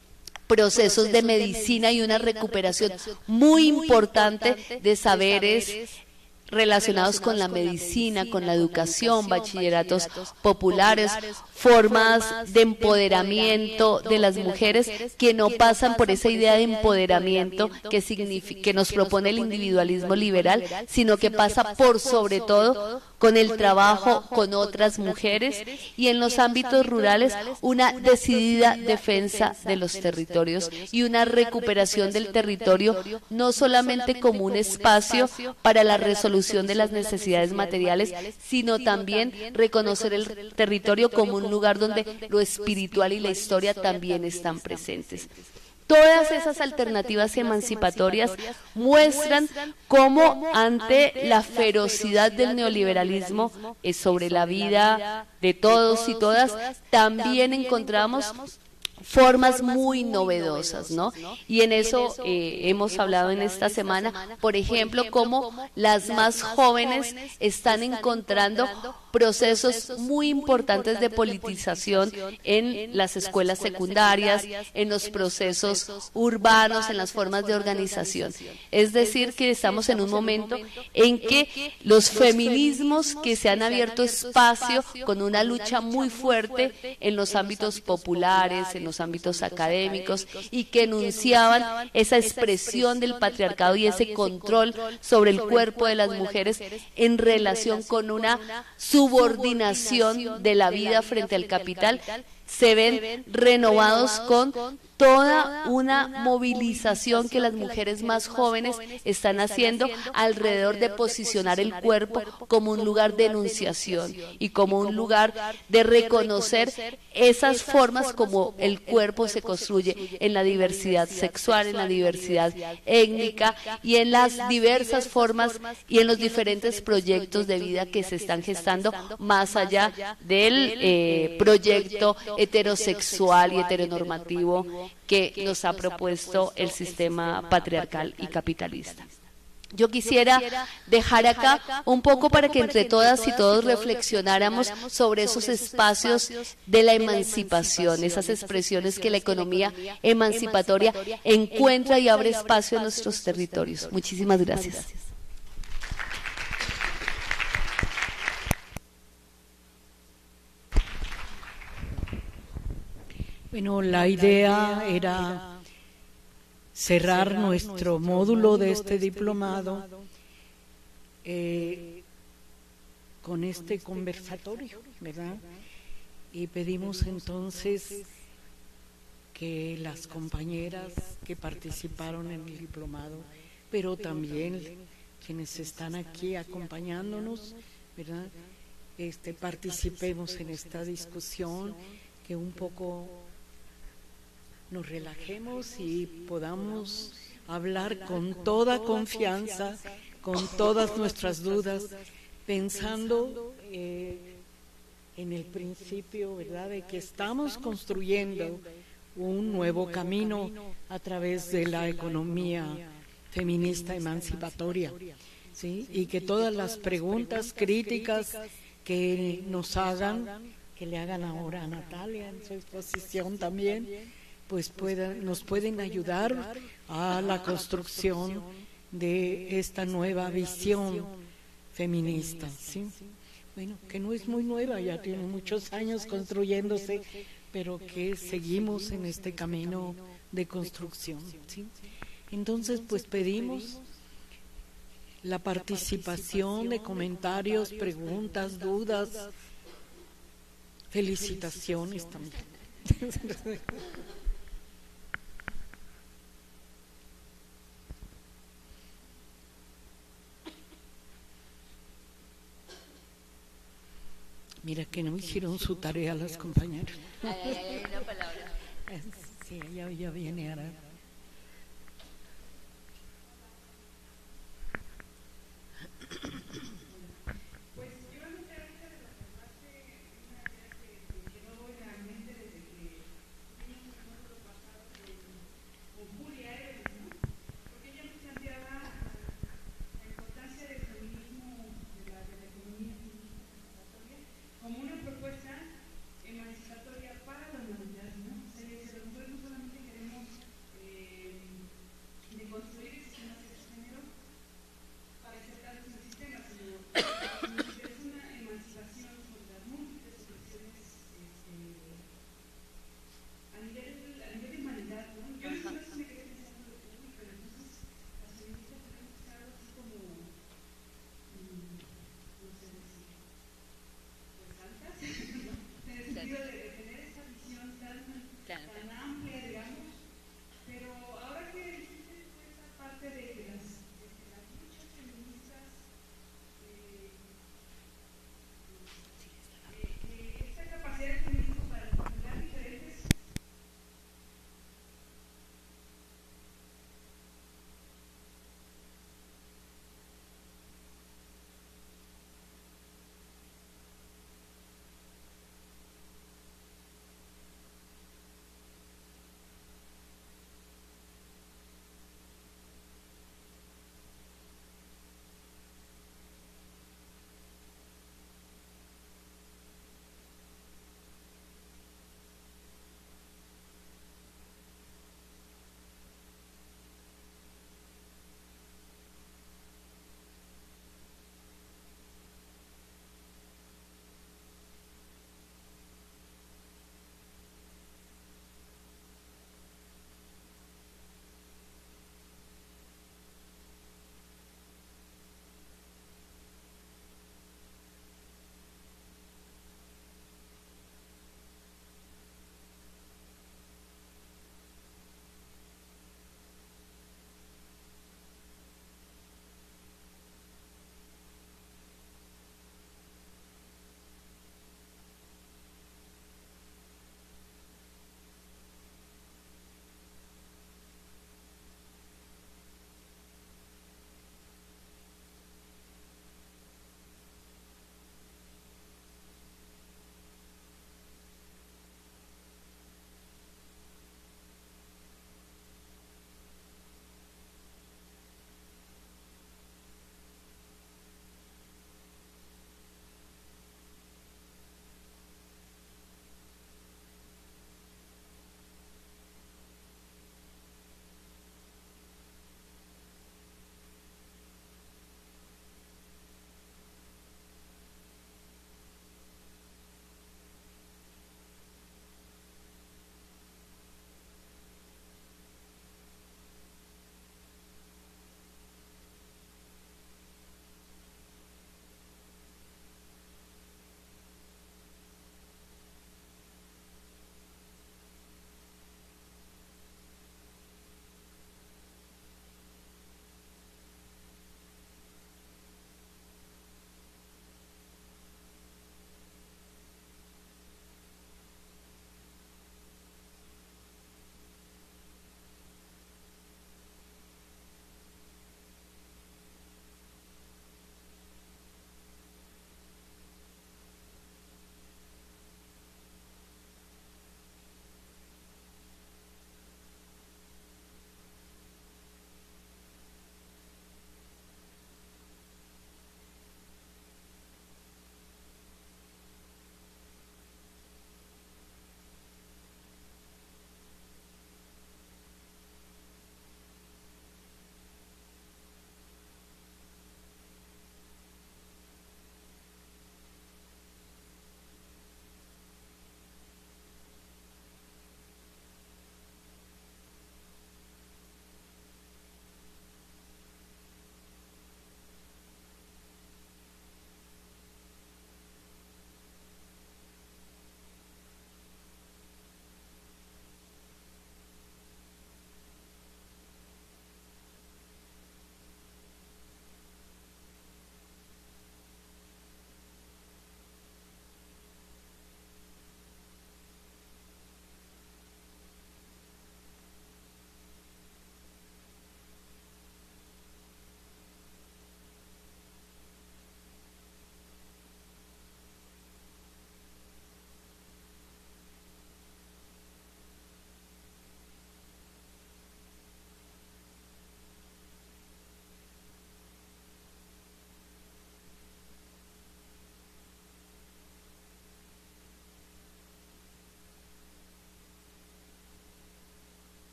procesos de medicina y una recuperación muy importante de saberes relacionados con la medicina, con la educación, bachilleratos populares, formas de empoderamiento de las mujeres que no pasan por esa idea de empoderamiento que nos propone el individualismo liberal, sino que pasa por sobre todo con el trabajo con otras mujeres y en los ámbitos rurales una decidida defensa de los territorios y una recuperación del territorio no solamente como un espacio para la resolución de las necesidades materiales, sino también reconocer el territorio como un lugar donde lo espiritual y la historia también están presentes. Todas esas alternativas emancipatorias muestran cómo ante la ferocidad del neoliberalismo sobre la vida de todos y todas, también encontramos formas muy novedosas, ¿no? Y en eso hemos hablado en esta semana, por ejemplo, cómo las más jóvenes están encontrando procesos muy importantes de politización en las escuelas secundarias, en los procesos urbanos, en las formas de organización. Es decir, que estamos en un momento en que los feminismos que se han abierto espacio con una lucha muy fuerte en los ámbitos populares, en los ámbitos académicos, y que enunciaban esa expresión del patriarcado y ese control sobre el cuerpo de las mujeres en relación con una subordinación de la vida frente al capital, se ven renovados con toda una movilización que las mujeres más jóvenes están haciendo alrededor de posicionar el cuerpo como un lugar de enunciación y como un lugar de reconocer esas formas como el cuerpo se construye en la diversidad sexual, en la diversidad étnica y en las diversas formas y en los diferentes proyectos de vida que se están gestando más allá del proyecto heterosexual y heteronormativo que nos ha propuesto el sistema patriarcal y capitalista. Yo quisiera dejar acá un poco para que entre todas y todos reflexionáramos sobre esos espacios de la emancipación, esas expresiones que la economía emancipatoria encuentra y abre espacio en nuestros territorios. Muchísimas gracias. Bueno, la idea era cerrar nuestro módulo de este diplomado con este conversatorio, ¿verdad? Y pedimos entonces que las compañeras que participaron en el diplomado, pero también quienes están aquí acompañándonos, ¿verdad? Participemos en esta discusión, que un poco nos relajemos y podamos hablar con toda confianza, con todas nuestras dudas, pensando en el principio, ¿verdad?, de que estamos construyendo un nuevo camino a través de la economía feminista emancipatoria, ¿sí? Y que todas las preguntas críticas que nos hagan, que le hagan ahora a Natalia en su exposición también, pues nos pueden ayudar a la construcción de esta nueva visión feminista, ¿sí? Bueno, que no es muy nueva, ya tiene muchos años construyéndose, pero que seguimos en este camino de construcción, ¿sí? Entonces, pues pedimos la participación de comentarios, preguntas, dudas, felicitaciones también. Mira que no hicieron su tarea las compañeras. Hay una palabra. Sí, ya viene ahora. Pues yo ahorita de lo que hablaste, una idea que me quedó en la mente desde que tuvimos el módulo pasado con Julia Eres, ¿no? Porque ella me planteaba la importancia del feminismo, de la economía emancipatoria, como una propuesta emancipatoria para la humanidad, ¿no? O sea, a lo mejor no solamente queremos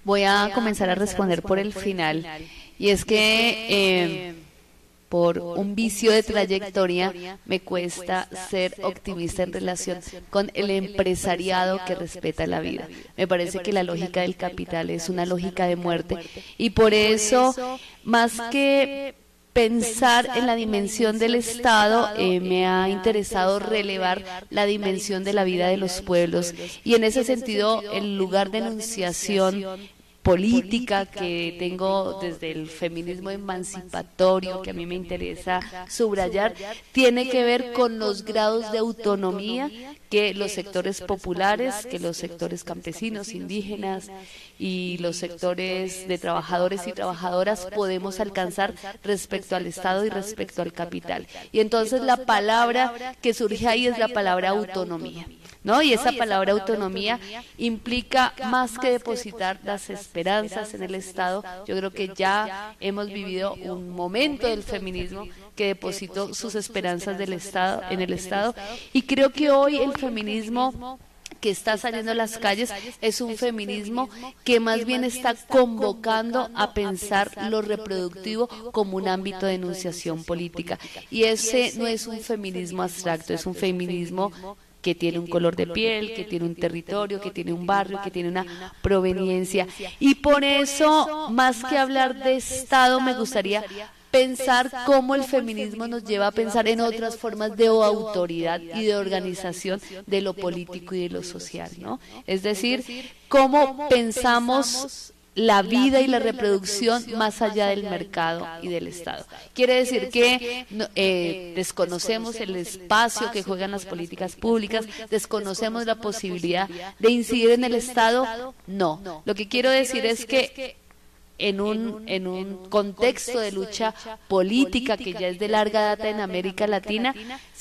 Voy a comenzar a responder por el final. Y es que por un vicio de trayectoria me cuesta ser optimista en relación con el empresariado que respeta la vida. Me parece que la lógica del capital es una lógica de muerte, y por eso, más que pensar en la dimensión del Estado, me ha interesado relevar la dimensión de la vida de los pueblos, y en ese sentido el lugar de enunciación política que tengo desde el feminismo emancipatorio, que a mí me interesa subrayar, tiene que ver con los grados de autonomía que los sectores populares, que los sectores campesinos, indígenas y los sectores de trabajadores y trabajadoras podemos alcanzar respecto al Estado y respecto al capital. Y entonces la palabra que surge ahí es la palabra autonomía, ¿no? Y esa palabra autonomía implica más que depositar las esperanzas en el Estado. Yo creo que ya hemos vivido un momento del feminismo que depositó sus esperanzas en el Estado, y creo que hoy el feminismo que está saliendo a las calles es un feminismo que más bien está convocando a pensar lo reproductivo como un ámbito de enunciación política, y ese no es un feminismo abstracto, es un feminismo que tiene un color de piel, que tiene un territorio, que tiene un barrio, que tiene una proveniencia. Y por eso, más que hablar de Estado, me gustaría pensar cómo el feminismo nos lleva a pensar en otras formas de autoridad y de organización de lo político y de lo social, ¿no? Es decir, cómo pensamos la vida y la reproducción más allá del mercado y del Estado. Quiere decir que desconocemos el espacio que juegan las políticas públicas, desconocemos la posibilidad de incidir en el Estado. No, lo que quiero decir es que en un contexto de lucha política que ya es de larga data en América Latina,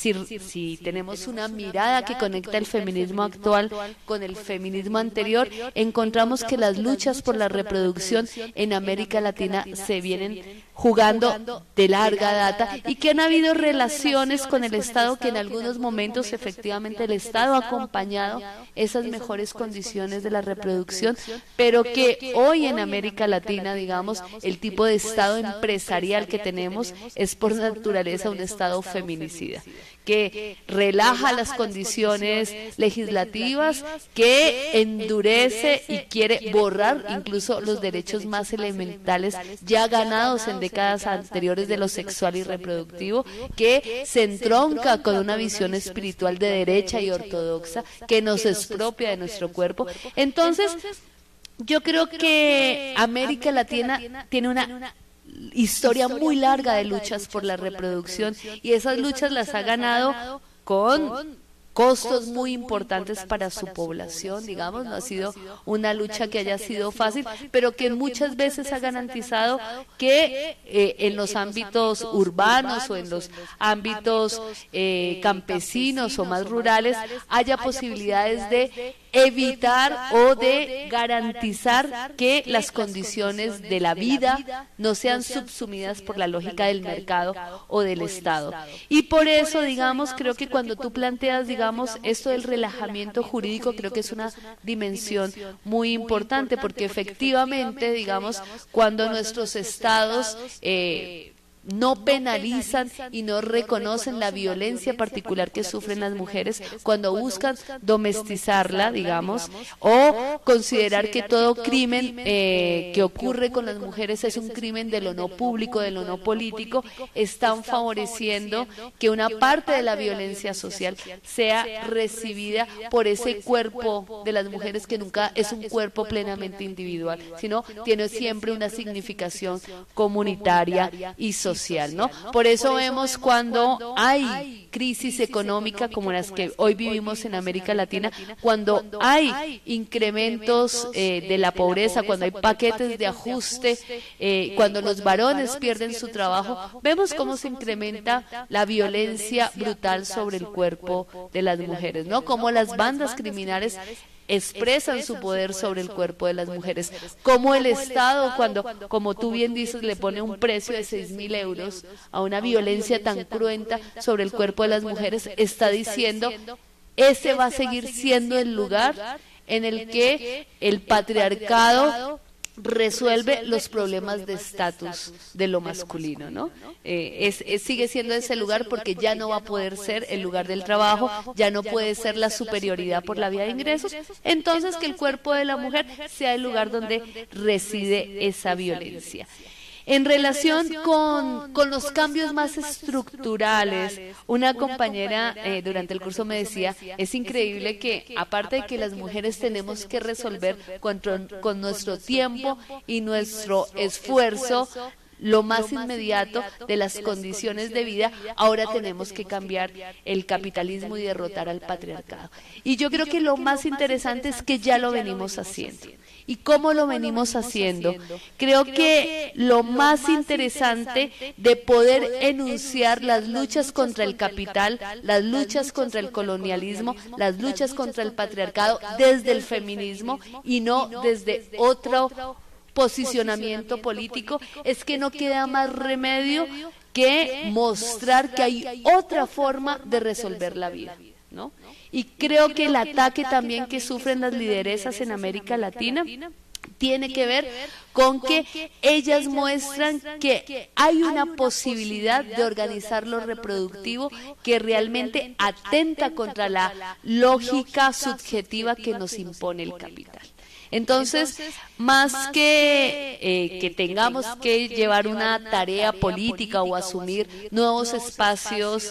si tenemos una mirada que conecta el feminismo actual con el feminismo anterior, encontramos que las luchas por la reproducción en América Latina se vienen jugando de larga data, y que han habido relaciones con el Estado que en algunos momentos efectivamente el Estado ha acompañado esas mejores condiciones de la reproducción, pero que hoy en América Latina, digamos, el tipo de Estado empresarial que tenemos es por naturaleza un Estado feminicida, que relaja las condiciones legislativas, que endurece y quiere borrar incluso los derechos más elementales ya ganados en décadas anteriores de lo sexual y reproductivo, que se entronca con una visión espiritual de derecha y ortodoxa que nos expropia de nuestro cuerpo. Entonces, yo creo que América Latina tiene una historia muy larga de luchas por la reproducción, y esas luchas las ha ganado con costos muy importantes para su población, digamos. No ha sido una lucha que haya sido fácil, pero que muchas veces ha garantizado que en los ámbitos urbanos o en los ámbitos campesinos o más rurales haya posibilidades de evitar o de garantizar que las condiciones de la vida no sean subsumidas por la lógica del mercado o del Estado. Y por eso, digamos, creo que cuando tú planteas, digamos, esto del relajamiento jurídico, creo que es una dimensión muy importante, porque efectivamente, digamos, cuando nuestros estados no penalizan y no reconocen la violencia particular que sufren las mujeres, cuando buscan domestizarla, digamos, o considerar que todo crimen que ocurre con las mujeres es un crimen de lo no público, de lo no político, están favoreciendo que una parte de la violencia social sea recibida por ese cuerpo de las mujeres que nunca es un cuerpo plenamente individual, sino tiene siempre una significación comunitaria y social, ¿no? Por eso vemos cuando hay crisis económica como las que hoy vivimos en América Latina, cuando hay incrementos de la pobreza, cuando hay paquetes de ajuste, cuando los varones pierden su trabajo, vemos cómo se incrementa la violencia brutal sobre el cuerpo de las mujeres, ¿no? Cómo las bandas criminales expresan su poder sobre el cuerpo de las mujeres, como el Estado, cuando, como tú bien dices, le pone un precio de 6.000 euros a una violencia tan cruenta sobre el cuerpo de las mujeres, está diciendo, ese va a seguir siendo el lugar en el que el patriarcado resuelve los problemas de estatus de lo masculino, ¿no? Sigue siendo ese lugar porque ya no va a poder ser el lugar del trabajo, ya no puede ser la superioridad por la vía de ingresos, entonces que el cuerpo de la mujer sea el lugar donde reside esa violencia. En relación con los cambios más estructurales, una compañera durante el curso me decía, es increíble que aparte de que las mujeres tenemos que resolver con nuestro tiempo y nuestro esfuerzo lo más inmediato de las condiciones de vida, ahora tenemos que cambiar el capitalismo y derrotar al patriarcado. Y yo creo que lo más interesante es que ya lo venimos haciendo. ¿Y cómo lo venimos haciendo? Creo que lo más interesante de poder enunciar las luchas contra el capital, las luchas contra el colonialismo, las luchas contra el patriarcado desde el feminismo y no desde otro posicionamiento político, es que no queda más remedio que mostrar que hay otra forma de resolver la vida, ¿no? Y creo que el ataque también que sufren las lideresas en América Latina tiene que ver con que ellas muestran que hay una posibilidad de organizar lo reproductivo que realmente atenta contra la lógica subjetiva que nos impone el capital. Entonces, más que tengamos que llevar una tarea política o asumir nuevos espacios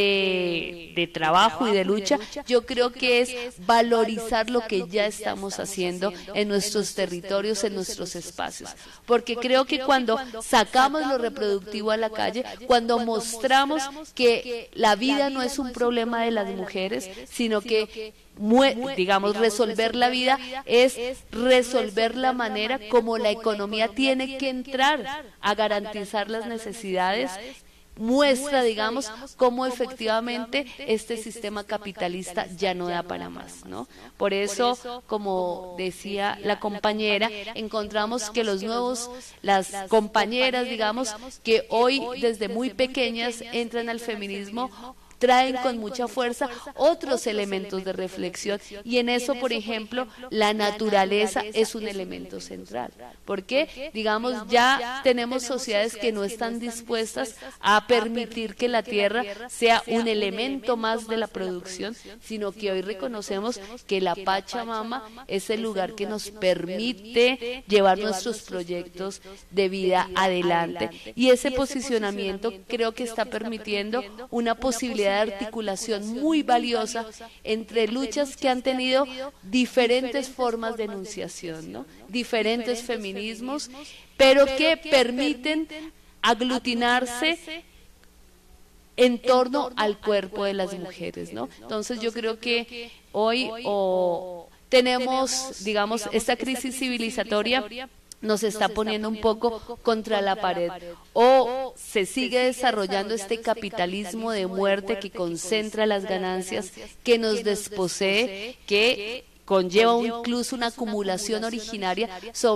de trabajo y de lucha, yo creo que es valorizar lo que ya estamos haciendo en nuestros territorios, en nuestros espacios. Porque creo que cuando sacamos lo reproductivo a la calle, cuando mostramos que la vida no es un problema de las mujeres, sino que digamos, resolver la vida es resolver la manera como la economía tiene que entrar a garantizar las necesidades, muestra, digamos, cómo efectivamente este sistema capitalista ya no da para más, ¿no? Por eso, como decía la compañera, encontramos que las compañeras, digamos, que hoy desde muy pequeñas entran al feminismo, traen con mucha fuerza otros elementos de reflexión y en eso, por ejemplo, la naturaleza es un elemento central, porque, digamos, ya tenemos sociedades que no están dispuestas a permitir que la tierra sea un elemento más de la producción, sino que hoy reconocemos que la Pachamama es el lugar que nos permite llevar nuestros proyectos de vida adelante, y ese posicionamiento creo que está permitiendo una posibilidad de articulación muy valiosa entre luchas que han tenido diferentes formas de enunciación, ¿no? Diferentes feminismos, pero que permiten aglutinarse en torno al cuerpo de las mujeres, ¿no? Entonces yo creo que hoy tenemos, digamos, esta crisis civilizatoria nos está poniendo un poco contra la pared, o se sigue desarrollando este capitalismo de muerte que concentra las ganancias, que nos desposee, que conlleva incluso una acumulación originaria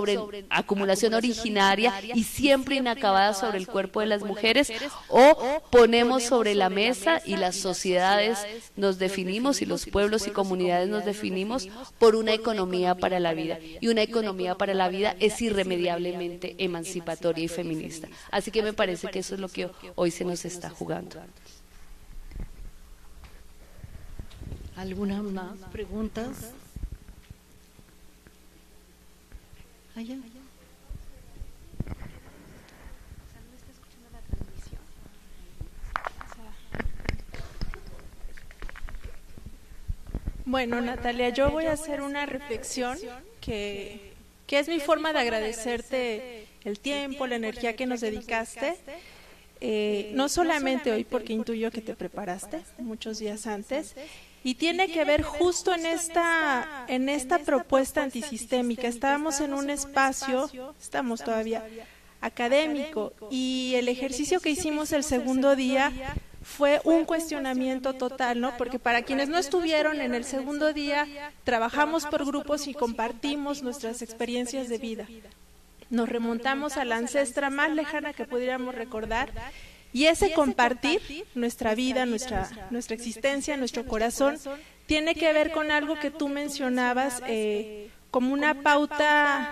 y siempre inacabada sobre el cuerpo de las mujeres, o ponemos sobre la mesa y las sociedades nos definimos y los pueblos y comunidades nos definimos por una economía para la vida, y una economía para la vida es irremediablemente emancipatoria y feminista. Así que me parece que eso es lo que hoy se nos está jugando. ¿Alguna más preguntas? Allá. Bueno, Natalia, yo voy a hacer una reflexión que es mi forma de agradecerte el tiempo, la energía que nos dedicaste, no solamente hoy, porque intuyo que te preparaste muchos días antes, y tiene que ver justo en esta propuesta antisistémica. Estábamos en un espacio, estamos todavía académico, y el ejercicio que hicimos el segundo día fue un cuestionamiento total, ¿no? Porque para quienes no estuvieron en el segundo día, trabajamos por grupos y compartimos nuestras experiencias de vida. Nos remontamos a la ancestra más lejana que pudiéramos recordar, y ese compartir nuestra vida, nuestra existencia, nuestro corazón, tiene que ver con algo que tú mencionabas como una pauta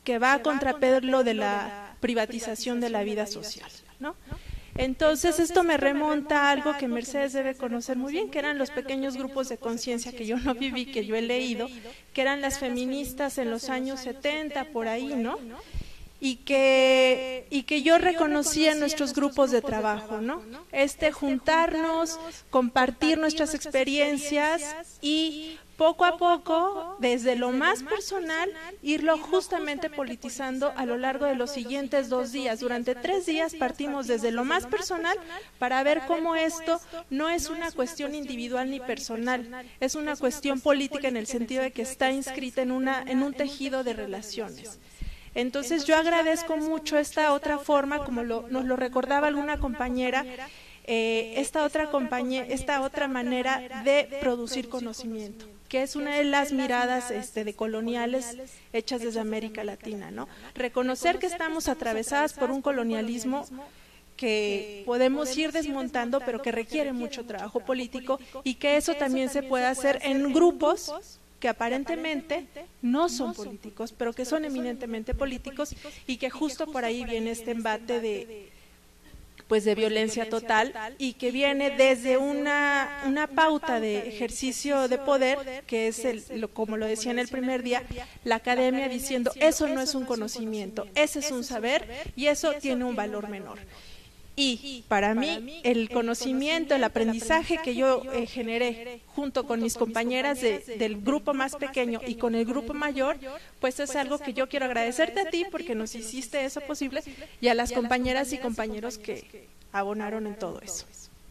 que va a contrapelo de la privatización de la vida social, ¿no? Entonces esto me remonta a algo que Mercedes debe conocer muy bien, que eran los pequeños grupos de conciencia que yo no viví, que yo he leído, que eran las feministas en los años 70, por ahí, ¿no? Y que yo reconocía en nuestros grupos de trabajo, ¿no? Juntarnos, compartir nuestras experiencias y poco a poco, desde lo más personal, irlo justamente politizando a lo largo de los siguientes 2 días. Durante 3 días partimos desde lo más personal para ver cómo esto no es una cuestión individual ni personal, es una cuestión política en el sentido de que está inscrita en un tejido de relaciones. Entonces yo agradezco mucho esta otra forma, como nos lo recordaba alguna compañera, esta otra manera de producir conocimiento, que es una de las miradas de coloniales hechas desde América Latina, ¿no? Reconocer que estamos atravesadas por un colonialismo que podemos ir desmontando, pero que requiere mucho trabajo político, y que eso también se puede hacer en grupos que aparentemente no son políticos, pero que son eminentemente políticos, y que justo por ahí viene este embate de violencia total, y que viene desde una pauta de ejercicio de poder, que es, como lo decía en el primer día, la academia diciendo, eso no es un conocimiento, ese es un saber, y eso tiene un valor menor. Y para mí el conocimiento, el aprendizaje que yo generé junto con mis compañeras del grupo más pequeño y con el grupo mayor, pues es algo que yo quiero agradecerte a ti porque nos hiciste eso posible, y a las compañeras y compañeros que abonaron en todo eso.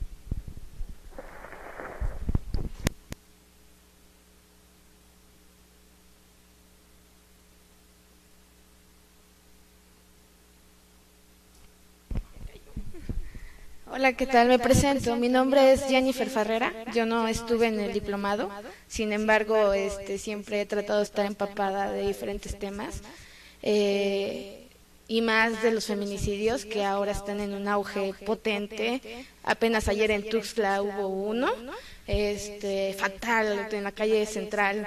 Hola, ¿qué tal? Me presento. Mi nombre es Jennifer Farrera. Yo no estuve en el diplomado, sin embargo, siempre he tratado de estar empapada de diferentes temas, y más de los feminicidios que ahora están en un auge potente. Apenas ayer en Tuxtla hubo uno, fatal, en la calle Central.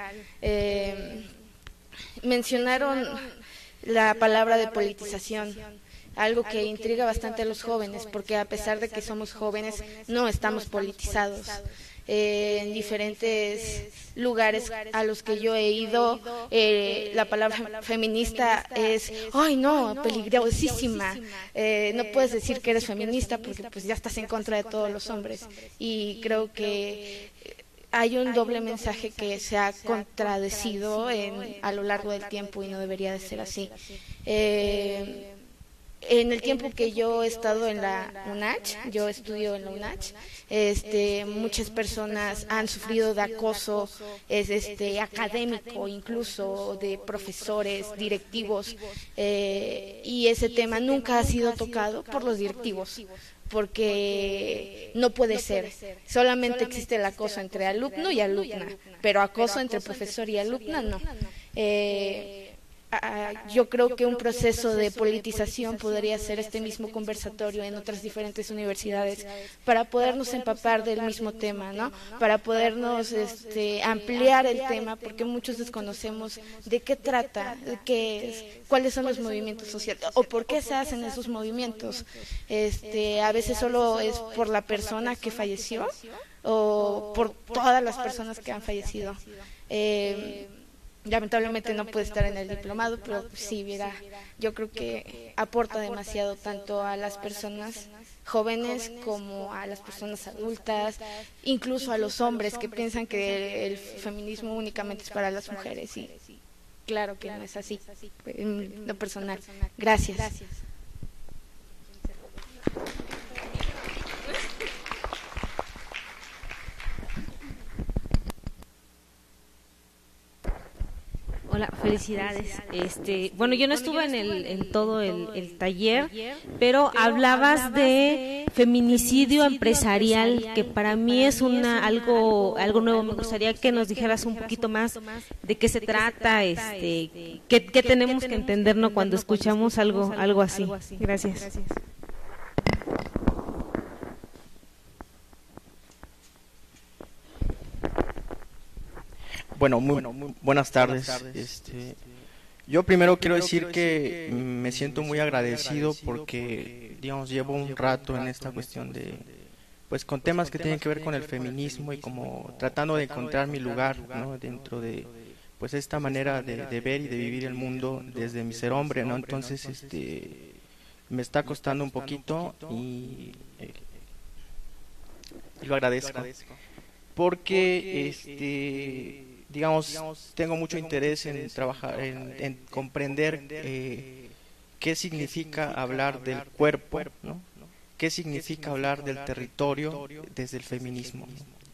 Mencionaron la palabra de politización, algo que intriga bastante a los jóvenes, porque a pesar de que somos jóvenes, no estamos politizados. En diferentes lugares a los que yo he ido, la palabra feminista es, ¡ay no, peligrosísima! No puedes decir que eres feminista porque pues ya estás en contra de todos los hombres. Y creo que hay un doble mensaje que se ha contradecido a lo largo del tiempo, y no debería de ser así. En el tiempo que yo he estado en la UNACH, yo estudio en la UNACH, muchas personas han sufrido de acoso académico, incluso de profesores, directivos, y ese tema nunca ha sido tocado por los directivos, porque no puede ser. Solamente existe el acoso entre alumno y alumna, pero acoso entre profesor y alumna no. Yo creo que un proceso de politización podría ser este mismo conversatorio en otras diferentes universidades, para podernos empapar del mismo tema, ¿no? Para podernos ampliar el tema, porque muchos desconocemos de qué trata, de qué es, cuáles son los movimientos sociales o por qué se hacen esos movimientos. A veces solo es por la persona que falleció o por todas las personas que han fallecido. Lamentablemente no puede estar en el diplomado, pero sí, yo creo que aporta demasiado tanto a las personas jóvenes como a las personas adultas, incluso a los hombres que piensan que el feminismo únicamente es para las mujeres, y claro que no es así, en lo personal. Gracias. Hola, felicidades. Bueno, yo no estuve en todo el taller, pero hablabas de feminicidio empresarial, que para mí es algo nuevo. Me gustaría que nos dijeras un poquito más de qué se trata, qué tenemos que entendernos cuando escuchamos algo así. Gracias. Bueno, muy buenas tardes. Yo primero quiero decir que me siento muy agradecido porque, digamos, llevo un rato en esta cuestión de, pues con temas que tienen que ver con el feminismo y como tratando de encontrar mi lugar, ¿no? Dentro de, pues esta manera de ver y de vivir el mundo desde mi ser hombre, ¿no? Entonces, me está costando un poquito y lo agradezco. Porque, digamos, tengo mucho interés en trabajar, en comprender qué significa hablar del cuerpo, ¿no? Qué significa hablar del territorio desde el feminismo.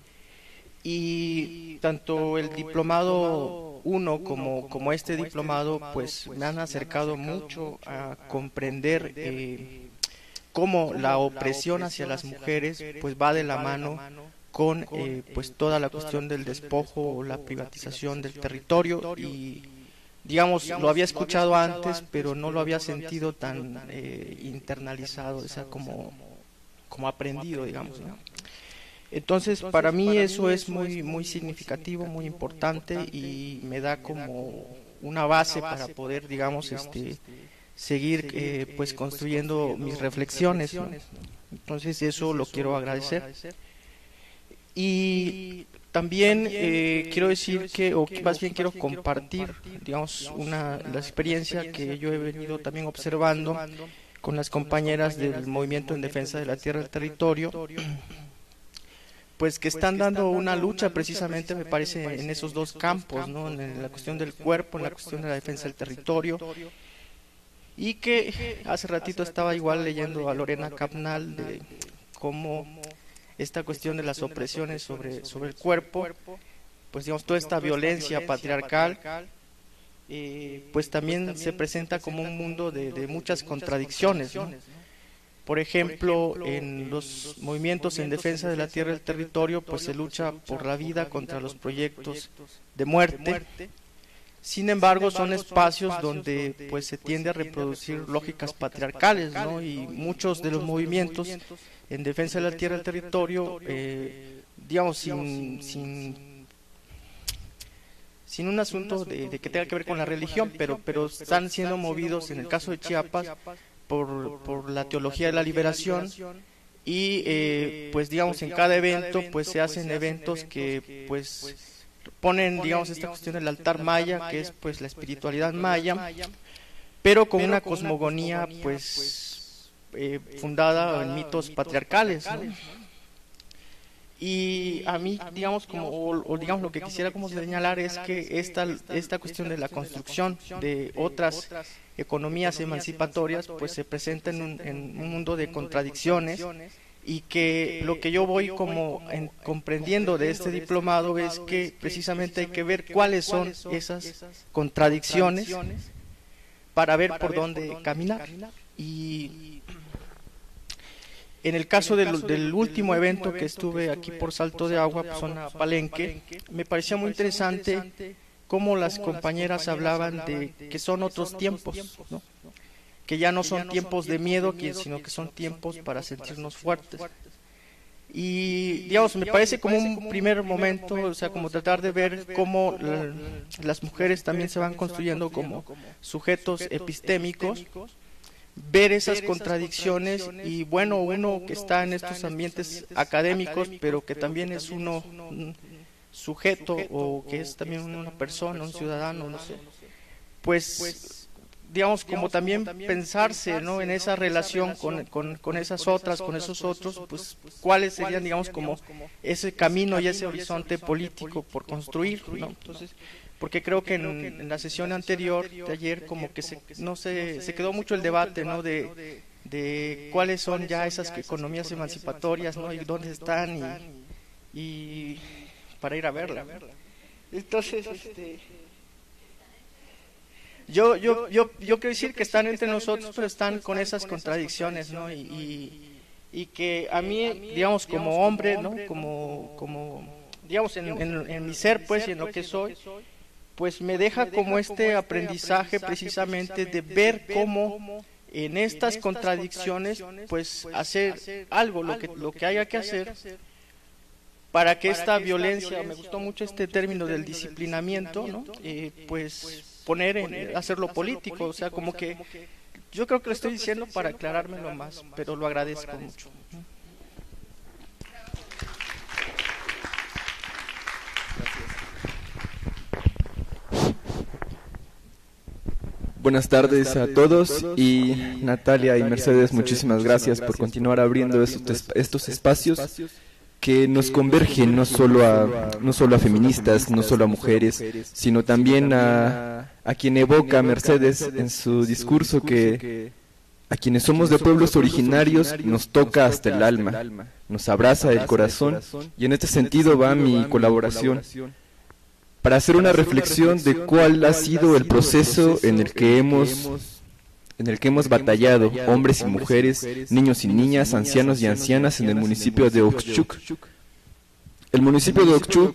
Y tanto el diplomado 1 como este diplomado, pues me han acercado mucho a comprender cómo la opresión hacia las mujeres pues va de la mano con pues toda la cuestión del despojo o la privatización del territorio. Y digamos, lo había escuchado antes, pero no lo había sentido tan internalizado, o sea, como aprendido, digamos, ¿no? Entonces, para mí eso es muy significativo, muy importante, y me da como una base para poder, digamos, seguir pues construyendo mis reflexiones, ¿no? Entonces, eso lo quiero agradecer. Y también quiero decir que, o más bien quiero compartir, digamos, la experiencia que yo he venido también observando con las compañeras del Movimiento en Defensa de la Tierra y del Territorio, pues que están dando una lucha precisamente, me parece, en esos dos campos, ¿no? En la cuestión del cuerpo, en la cuestión de la defensa del territorio, y que hace ratito estaba igual leyendo a Lorena Capnal de cómo esta cuestión de las opresiones sobre el cuerpo, pues digamos, toda esta violencia patriarcal, pues también se presenta como un mundo de muchas contradicciones, ¿no? Por ejemplo, en los movimientos en defensa de la tierra y del territorio, pues se lucha por la vida contra los proyectos de muerte. Sin embargo, son espacios donde pues se tiende a reproducir lógicas patriarcales, ¿no? Y muchos de los movimientos en defensa de la tierra y del territorio, digamos, sin un asunto de que tenga que ver con la religión, pero están siendo movidos, en el caso de Chiapas, por la teología de la liberación, y pues digamos, en cada evento pues se hacen eventos que pues ponen, digamos, esta cuestión del altar maya, que es pues la espiritualidad maya, pero con una cosmogonía pues fundada en mitos patriarcales, ¿no? Y a mí, digamos, o digamos, lo que quisiera como señalar es que esta cuestión de la construcción de otras economías emancipatorias pues se presenta en un mundo de contradicciones, y que lo que yo voy como comprendiendo de este diplomado es que precisamente hay que ver cuáles son esas contradicciones para ver por dónde caminar. Y en el caso del último evento que estuve aquí por Salto de Agua, zona Palenque, me parecía muy interesante cómo las compañeras hablaban de que son otros tiempos, ¿no? Que ya no son tiempos de miedo, sino que son tiempos para sentirnos fuertes. Y, digamos, me parece como un primer momento, o sea, como tratar de ver cómo las mujeres también se van construyendo como sujetos epistémicos, ver esas contradicciones, y bueno, uno que está en estos ambientes académicos, pero que también es un sujeto, o que es también una persona, un ciudadano, no sé, pues digamos, como también pensarse, ¿no?, en esa relación con esas otras, con esos otros, pues cuáles serían, digamos, como ese camino y ese horizonte político por construir, ¿no? Entonces, porque creo que en la sesión anterior de ayer como que se quedó mucho el debate, ¿no?, de cuáles son ya esas economías emancipatorias, ¿no?, y dónde están, y para ir a verla. Entonces, yo quiero decir que están entre nosotros, pero están con esas contradicciones, ¿no? Y que a mí, digamos, como hombre, ¿no?, como digamos, en mi ser, pues, y en lo que soy, pues me deja como este aprendizaje precisamente de ver cómo en estas contradicciones, pues hacer algo, lo que haya que hacer, para que esta violencia, me gustó mucho este término del disciplinamiento, ¿no?, pues poner en hacerlo político, o sea, como que yo creo que lo estoy diciendo para aclarármelo más, pero lo agradezco mucho. Buenas tardes a todos, y Natalia y Mercedes, muchísimas gracias por continuar abriendo estos espacios que nos convergen no solo a feministas, no solo a mujeres, sino también a quien evoca Mercedes en su discurso, que a quienes somos de pueblos originarios nos toca hasta el alma, nos abraza el corazón, y en este sentido va mi colaboración para hacer una reflexión de cuál ha sido el proceso en el que hemos batallado, hombres y mujeres, niños y niñas, ancianos y ancianas, en el municipio de Oxchuc. El municipio de Oxchuc,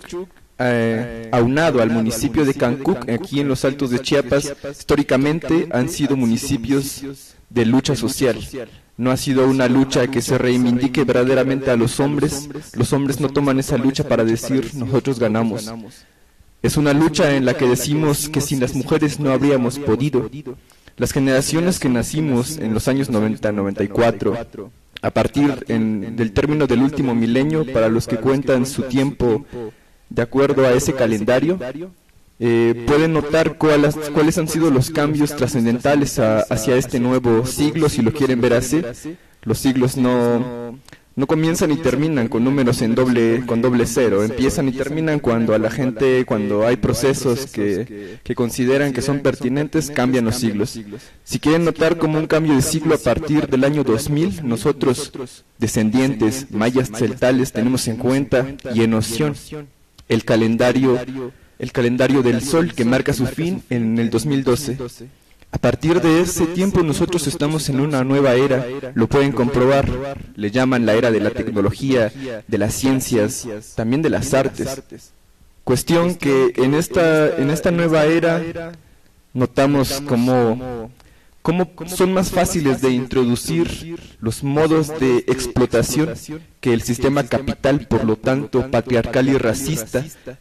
aunado al municipio de Cancuc, aquí en los Altos de Chiapas, históricamente han sido municipios de lucha social. No ha sido una lucha que se reivindique verdaderamente a los hombres. Los hombres no toman esa lucha para decir nosotros ganamos. Es una lucha en la que decimos que sin las mujeres no habríamos podido. Las generaciones que nacimos en los años 90-94, a partir del término del último milenio, para los que cuentan su tiempo de acuerdo a ese calendario, pueden notar cuáles han sido los cambios trascendentales hacia este nuevo siglo, si lo quieren ver así. Los siglos no comienzan y terminan con números con doble cero, empiezan y terminan cuando hay procesos que consideran que son pertinentes, cambian los siglos. Si quieren notar como un cambio de siglo a partir del año 2000, nosotros, descendientes mayas celtales, tenemos en cuenta y en noción el calendario del sol, que marca su fin en el 2012. A partir de ese tiempo nosotros estamos en una nueva era, lo pueden comprobar, le llaman la era de la tecnología, de las ciencias, también de las artes. Cuestión que en esta nueva era notamos cómo son más fáciles de introducir los modos de explotación que el sistema capital, por lo tanto patriarcal y racista,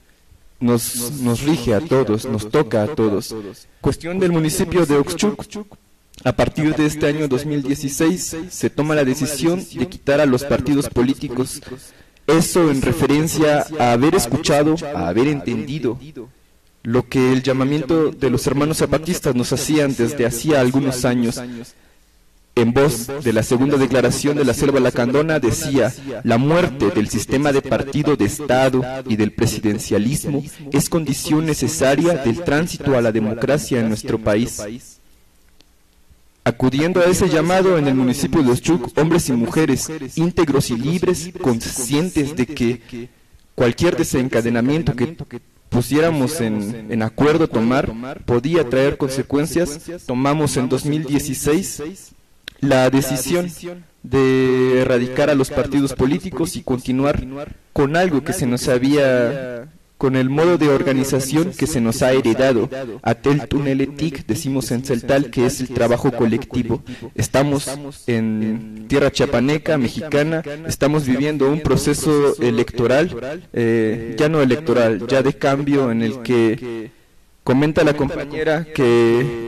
nos rige a todos, nos toca a todos. Cuestión del municipio de Oxchuc. A partir de este año 2016 se toma la decisión de quitar a los partidos políticos. Eso en referencia a haber escuchado, a haber entendido lo que el llamamiento de los hermanos zapatistas nos hacían desde hacía algunos años. En voz de la segunda declaración de la Selva Lacandona decía: la muerte del sistema de partido de Estado y del presidencialismo es condición necesaria del tránsito a la democracia en nuestro país. Acudiendo a ese llamado en el municipio de Oxchuc, hombres y mujeres íntegros y libres, conscientes de que cualquier desencadenamiento que pusiéramos en acuerdo tomar podía traer consecuencias, tomamos en 2016 la decisión de erradicar a los partidos políticos y continuar con algo que se nos había, con el modo de organización que se nos ha heredado. Atel tuneletic, decimos en celtal, que es el trabajo colectivo. Estamos en tierra chiapaneca, mexicana, estamos viviendo un proceso electoral, ya no electoral, ya de cambio, en el que comenta la compañera que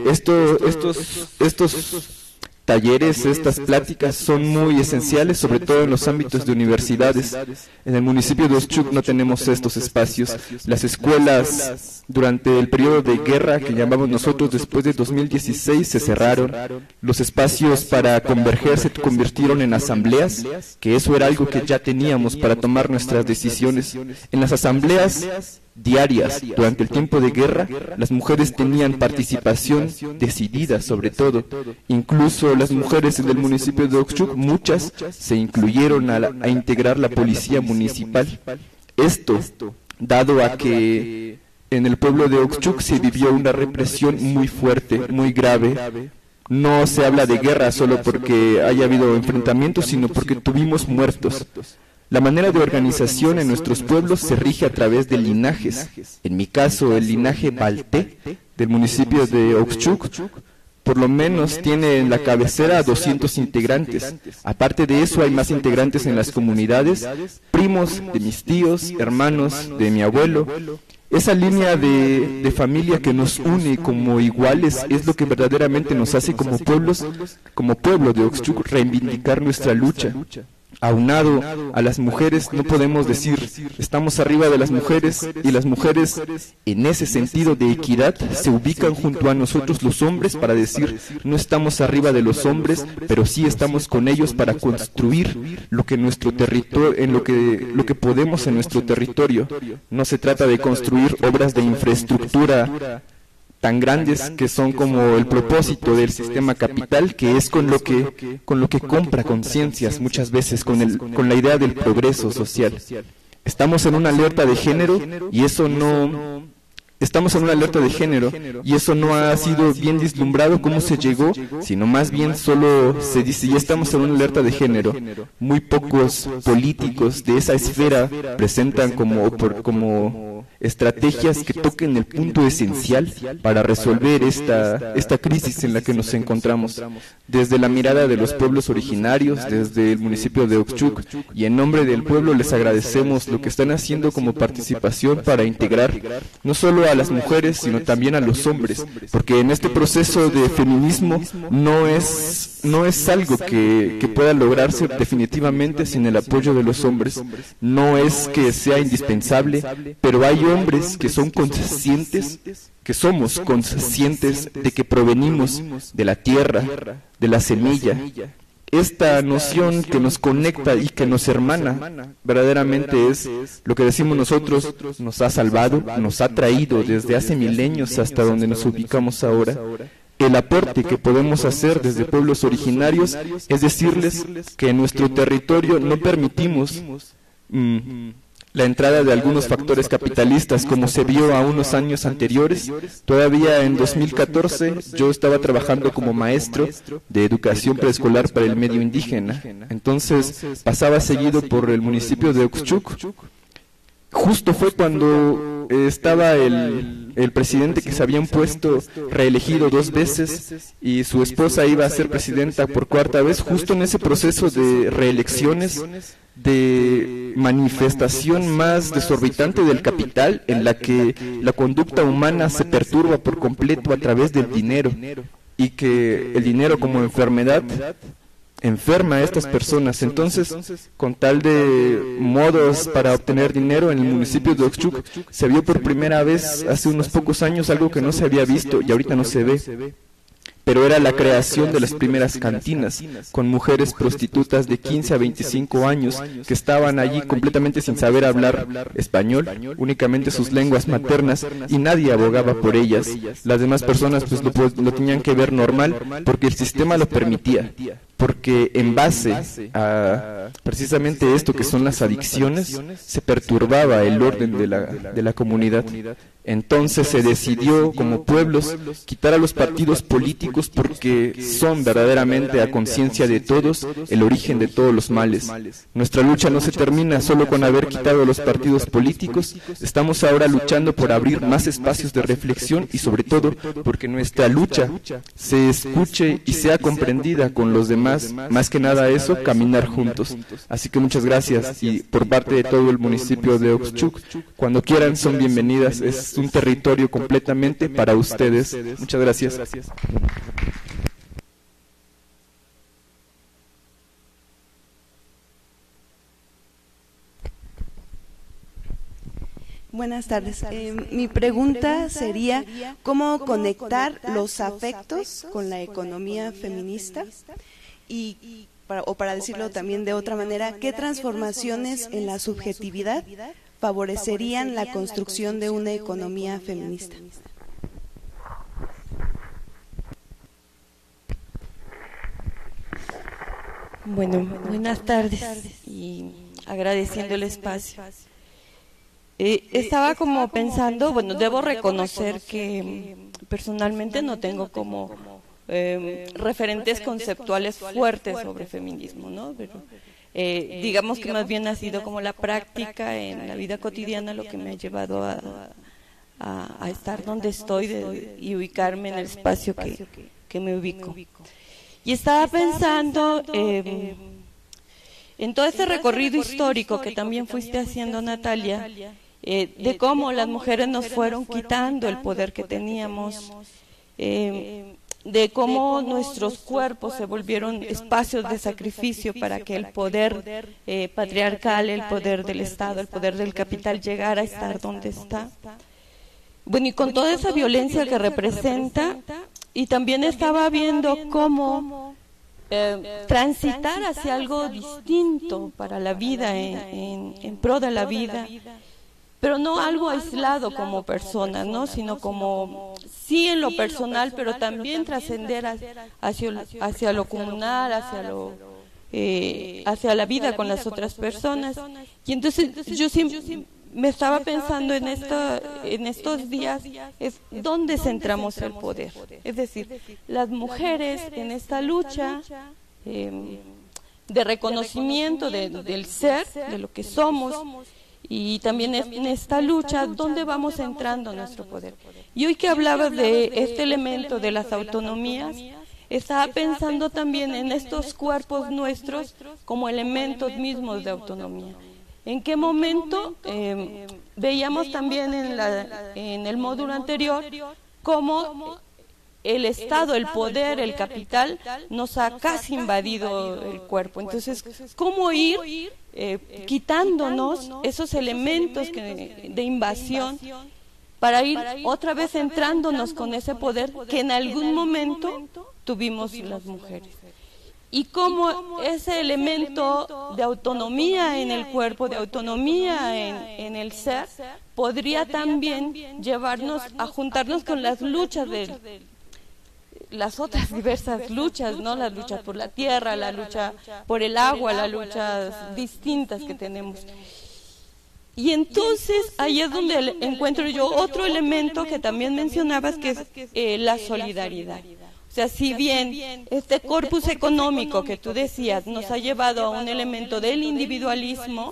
estos talleres, estas pláticas son muy esenciales, sobre todo en los ámbitos de universidades. En el municipio de Oxchuc no tenemos estos espacios. Las escuelas durante el periodo de guerra, que llamamos nosotros después de 2016, se cerraron. Los espacios para converger se convirtieron en asambleas, que eso era algo que ya teníamos para tomar nuestras decisiones. En las asambleas diarias durante el tiempo de guerra, las mujeres tenían participación decidida, sobre todo. Incluso las mujeres en el municipio de Oxchuc, muchas se incluyeron a integrar la policía municipal. Esto, dado a que en el pueblo de Oxchuc se vivió una represión muy fuerte, muy grave. No se habla de guerra solo porque haya habido enfrentamientos, sino porque tuvimos muertos. La manera de organización en nuestros pueblos se rige a través de linajes. En mi caso, el linaje Balté del municipio de Oxchuc, por lo menos tiene en la cabecera 200 integrantes. Aparte de eso, hay más integrantes en las comunidades, primos de mis tíos, hermanos de mi abuelo. Esa línea de familia que nos une como iguales es lo que verdaderamente nos hace como pueblos, como pueblo de Oxchuc, reivindicar nuestra lucha. Aunado a las mujeres, no podemos decir estamos arriba de las mujeres, y las mujeres en ese sentido de equidad se ubican junto a nosotros los hombres para decir no estamos arriba de los hombres, pero sí estamos con ellos para construir lo que nuestro territorio, en lo que podemos en nuestro territorio. No se trata de construir obras de infraestructura tan grandes que son como el propósito del sistema capital, que es con lo que compra conciencias muchas veces, con la idea del progreso social. Estamos en una alerta de género y eso no ha sido bien vislumbrado cómo se llegó, sino más bien solo se dice ya estamos en una alerta de género. Muy pocos políticos de esa esfera presentan como estrategias que toquen el punto esencial para resolver esta crisis en la que nos encontramos. Desde la mirada de los pueblos originarios, desde el municipio de Oxchuc, y en nombre del pueblo les agradecemos lo que están haciendo como participación para integrar no solo a las mujeres, sino también a los hombres, porque en este proceso de feminismo no es algo que pueda lograrse definitivamente sin el apoyo de los hombres. No es que sea indispensable, pero hay hombres que son conscientes, que somos conscientes de que provenimos de la tierra, de la semilla. Esta noción que nos conecta y que nos hermana verdaderamente es lo que decimos nosotros, nos ha salvado, nos ha traído desde hace milenios hasta donde nos ubicamos ahora. El aporte que podemos hacer desde pueblos originarios es decirles que en nuestro territorio no permitimos la entrada de algunos factores capitalistas, como se vio a unos años anteriores. Todavía en 2014 yo estaba trabajando como maestro de educación preescolar para el medio indígena. Entonces pasaba seguido por el municipio de Oxchuc. Justo fue cuando estaba el presidente que se habían puesto reelegido 2 veces y su esposa iba a ser presidenta por 4ª vez, justo en ese proceso de reelecciones, de manifestación más desorbitante del capital, en la que la conducta humana se perturba por completo a través del dinero, y que el dinero como enfermedad enferma a estas personas. Entonces, con tal de modos para obtener dinero, en el municipio de Oxchuc se vio por primera vez hace unos pocos años algo que no se había visto y ahorita no se ve. Pero era la creación de las primeras cantinas, con mujeres prostitutas de 15 a 25 años que estaban allí completamente sin saber hablar español, únicamente sus lenguas maternas, y nadie abogaba por ellas. Las demás personas pues lo tenían que ver normal, porque el sistema lo permitía. Porque en base a precisamente esto que son las adicciones, se perturbaba el orden de la comunidad. Entonces se decidió como pueblos quitar a los partidos políticos, porque son verdaderamente a conciencia de todos el origen de todos los males. Nuestra lucha no se termina solo con haber quitado a los partidos políticos, estamos ahora luchando por abrir más espacios de reflexión y sobre todo porque nuestra lucha se escuche y sea comprendida con los demás, más que nada eso, caminar juntos. Así que muchas gracias, y por parte de todo el municipio de Oxchuc, cuando quieran son bienvenidas. Es un territorio completamente para ustedes. Muchas gracias. Buenas tardes. Mi pregunta sería ¿cómo conectar los afectos con la economía feminista? O para decirlo también de otra manera, ¿qué transformaciones en la subjetividad favorecerían la construcción de una economía feminista? Bueno, buenas tardes y agradeciendo el espacio. Estaba como pensando, bueno, debo reconocer que personalmente no tengo como referentes conceptuales fuertes sobre feminismo, ¿no? Pero digamos que más bien ha sido como la práctica en la vida cotidiana lo que me ha llevado a estar donde estoy y ubicarme en el espacio que me ubico. Y estaba pensando en todo ese recorrido histórico que también fuiste haciendo, Natalia, de cómo las mujeres nos fueron quitando el poder que teníamos, de cómo nuestros cuerpos se volvieron espacios de sacrificio para que el poder patriarcal, el poder del Estado, el poder del capital llegara a estar donde está. Bueno, y con toda esa violencia que representa, y también estaba viendo cómo transitar hacia algo distinto para la vida, en pro de la vida, pero no algo aislado como persona, ¿no? Sino como, sí en lo personal, pero también trascender hacia lo comunal, hacia la vida con las otras personas. Y entonces yo siempre me estaba pensando en estos días, es dónde centramos el poder. Es decir, las mujeres en esta lucha de reconocimiento del ser, de lo que somos, y también en esta lucha, ¿dónde vamos centrando nuestro poder? Y hoy que hablabas de este elemento de las autonomías, estaba pensando también en estos cuerpos nuestros como elementos mismos de autonomía. ¿En qué momento veíamos también en el módulo anterior cómo el Estado, el poder, el capital nos ha casi invadido el cuerpo? Entonces, ¿cómo ir quitándonos esos elementos de invasión para ir otra vez centrándonos con ese poder que en algún momento tuvimos las mujeres? Y cómo ese elemento de autonomía en el cuerpo, de autonomía en el ser, podría también llevarnos a juntarnos con las luchas las otras diversas luchas, ¿no? Las luchas por la tierra, la lucha por el agua, las luchas distintas que tenemos. Y entonces ahí es donde encuentro yo otro elemento que también mencionabas, que es la solidaridad. O sea, si bien este corpus económico que tú decías nos ha llevado a un elemento del individualismo,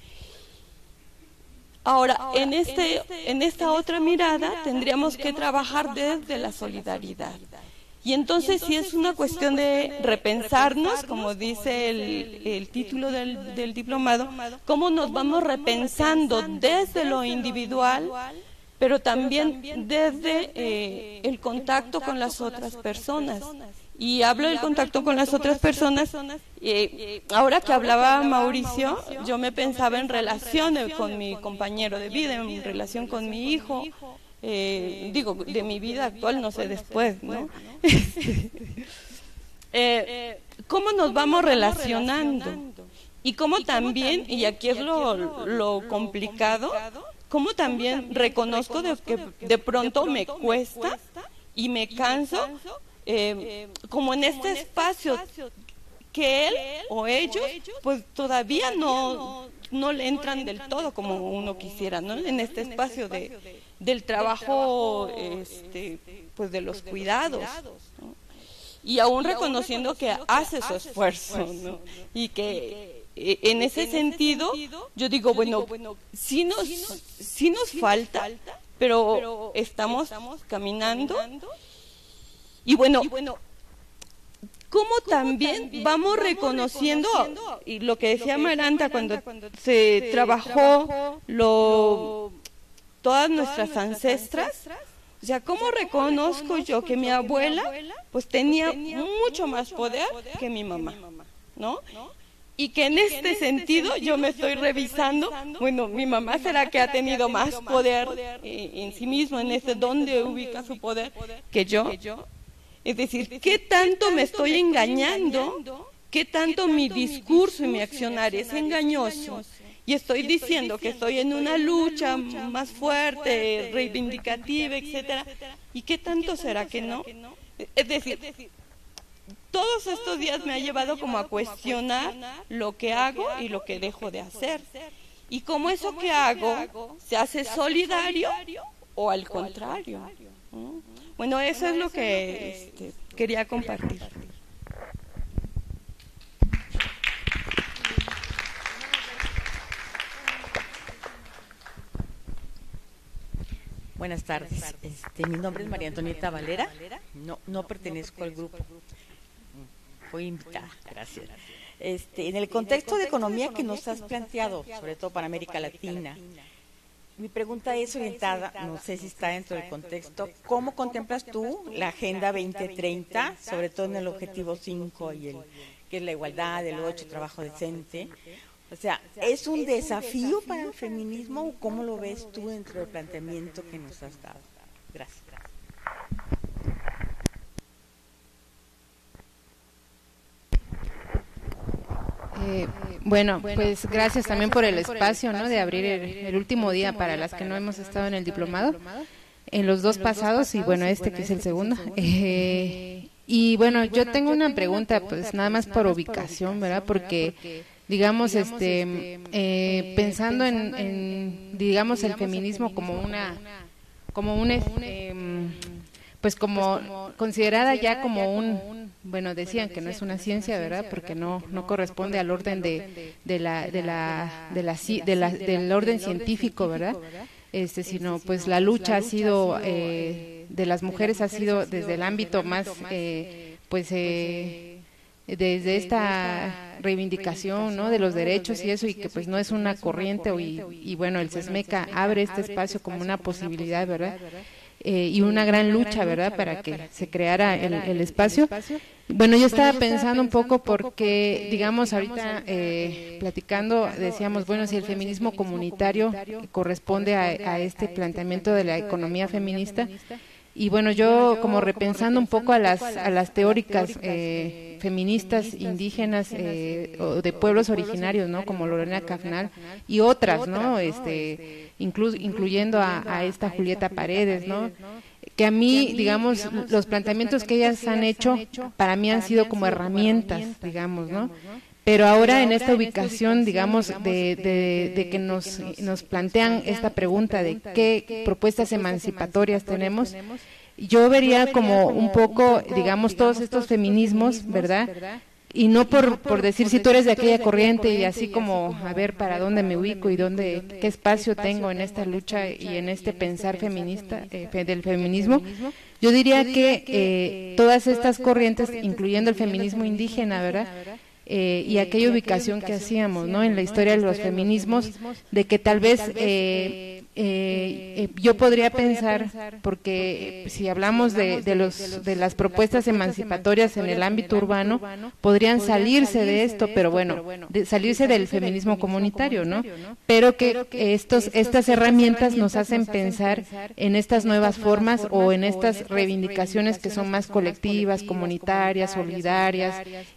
ahora en esta otra mirada tendríamos que trabajar desde la solidaridad. Y entonces sí es una cuestión de repensarnos, como dice el título del diplomado, cómo nos vamos repensando desde lo individual, pero también desde el contacto con las otras personas. Y hablo del contacto con las otras personas, ahora que hablaba Mauricio, yo me pensaba en relación con mi compañero de vida, en relación con mi hijo, digo, de mi vida actual, no sé después, ¿no? ¿Cómo nos vamos relacionando? Y cómo también, y aquí es lo complicado, cómo también reconozco que de pronto me cuesta y me canso, como en este espacio que él o ellos pues todavía no le entran del todo como uno quisiera, ¿no? En este espacio del trabajo, pues de los cuidados, ¿no? Y aún reconociendo que hace su esfuerzo, ¿no? Y que en ese sentido yo digo, bueno, sí nos falta, pero estamos caminando. Y bueno, ¿cómo también vamos reconociendo, y lo que decía Maranta cuando se trabajó todas nuestras ancestras? O sea, ¿cómo reconozco yo que mi abuela pues tenía mucho más poder que mi mamá, ¿no? Y que en este sentido yo me estoy revisando, bueno, mi mamá será que ha tenido más poder en sí mismo, en dónde ubica su poder que yo. Es decir, ¿qué tanto me estoy engañando? ¿Qué tanto mi discurso y mi accionar es engañoso? Y estoy diciendo que estoy en una lucha más fuerte, reivindicativa, etcétera. ¿Y qué tanto será que no? Es decir, todos estos días me ha llevado como a cuestionar lo que hago y lo que dejo de hacer. Y cómo eso que hago se hace solidario o al contrario. Bueno, eso es lo que quería compartir. Buenas tardes. Mi nombre es María Antonieta Valera. No pertenezco al grupo. Fui invitada. Gracias. En el contexto de economía que nos has planteado, sobre todo para América Latina, Mi pregunta es orientada, no sé si está dentro del contexto, ¿cómo contemplas tú la Agenda 2030, sobre todo en el objetivo 5, que es la igualdad, el 8, trabajo decente? O sea, ¿es un desafío para el feminismo o cómo lo ves tú dentro del planteamiento que nos has dado? Gracias. Bueno, pues gracias también por el espacio, ¿no?, de abrir el último día para las que no hemos estado en el diplomado, en los dos pasados y bueno, que es el segundo. Y bueno, yo tengo una pregunta, pues nada más por ubicación, ¿verdad? Porque digamos, pensando en digamos el feminismo como pues como considerada ya como bueno, decían que no es una ciencia, ¿verdad? Porque no corresponde al orden del orden científico, ¿verdad? Sino pues la lucha ha sido de las mujeres ha sido desde el ámbito más desde esta reivindicación, ¿no?, de los derechos y eso, y que pues no es una corriente y bueno, el CESMECA abre este espacio como una posibilidad, ¿verdad? Y una gran lucha, ¿verdad?, para que se creara el espacio. Bueno, yo estaba pensando un poco porque, digamos, ahorita platicando, decíamos, bueno, si el feminismo comunitario corresponde a este planteamiento de la economía feminista, y bueno, yo como repensando un poco a las teóricas feministas indígenas o de pueblos originarios, ¿no?, como Lorena Cafnal y otras, ¿no?, incluyendo a esta Julieta Paredes, ¿no?, que a mí, digamos, los planteamientos que ellas han hecho para mí han sido como herramientas, digamos, ¿no? Pero ahora en esta ubicación, digamos, de que nos plantean esta pregunta de qué propuestas emancipatorias tenemos, yo vería como un poco, digamos, todos estos feminismos, ¿verdad? Y no por decir si tú eres de aquella corriente y así como a ver para dónde me ubico y qué espacio tengo en esta lucha y en este pensar feminista del feminismo. Yo diría que todas estas corrientes, incluyendo el feminismo indígena, ¿verdad?, y aquella ubicación que hacíamos, ¿no?, en la historia de los feminismos, de que tal vez yo podría pensar, porque si hablamos de las propuestas emancipatorias en el ámbito urbano, podrían salirse de esto, pero bueno, salirse del feminismo comunitario, ¿no? Pero que estas herramientas nos hacen pensar en estas nuevas formas o en estas reivindicaciones que son más colectivas, comunitarias, solidarias,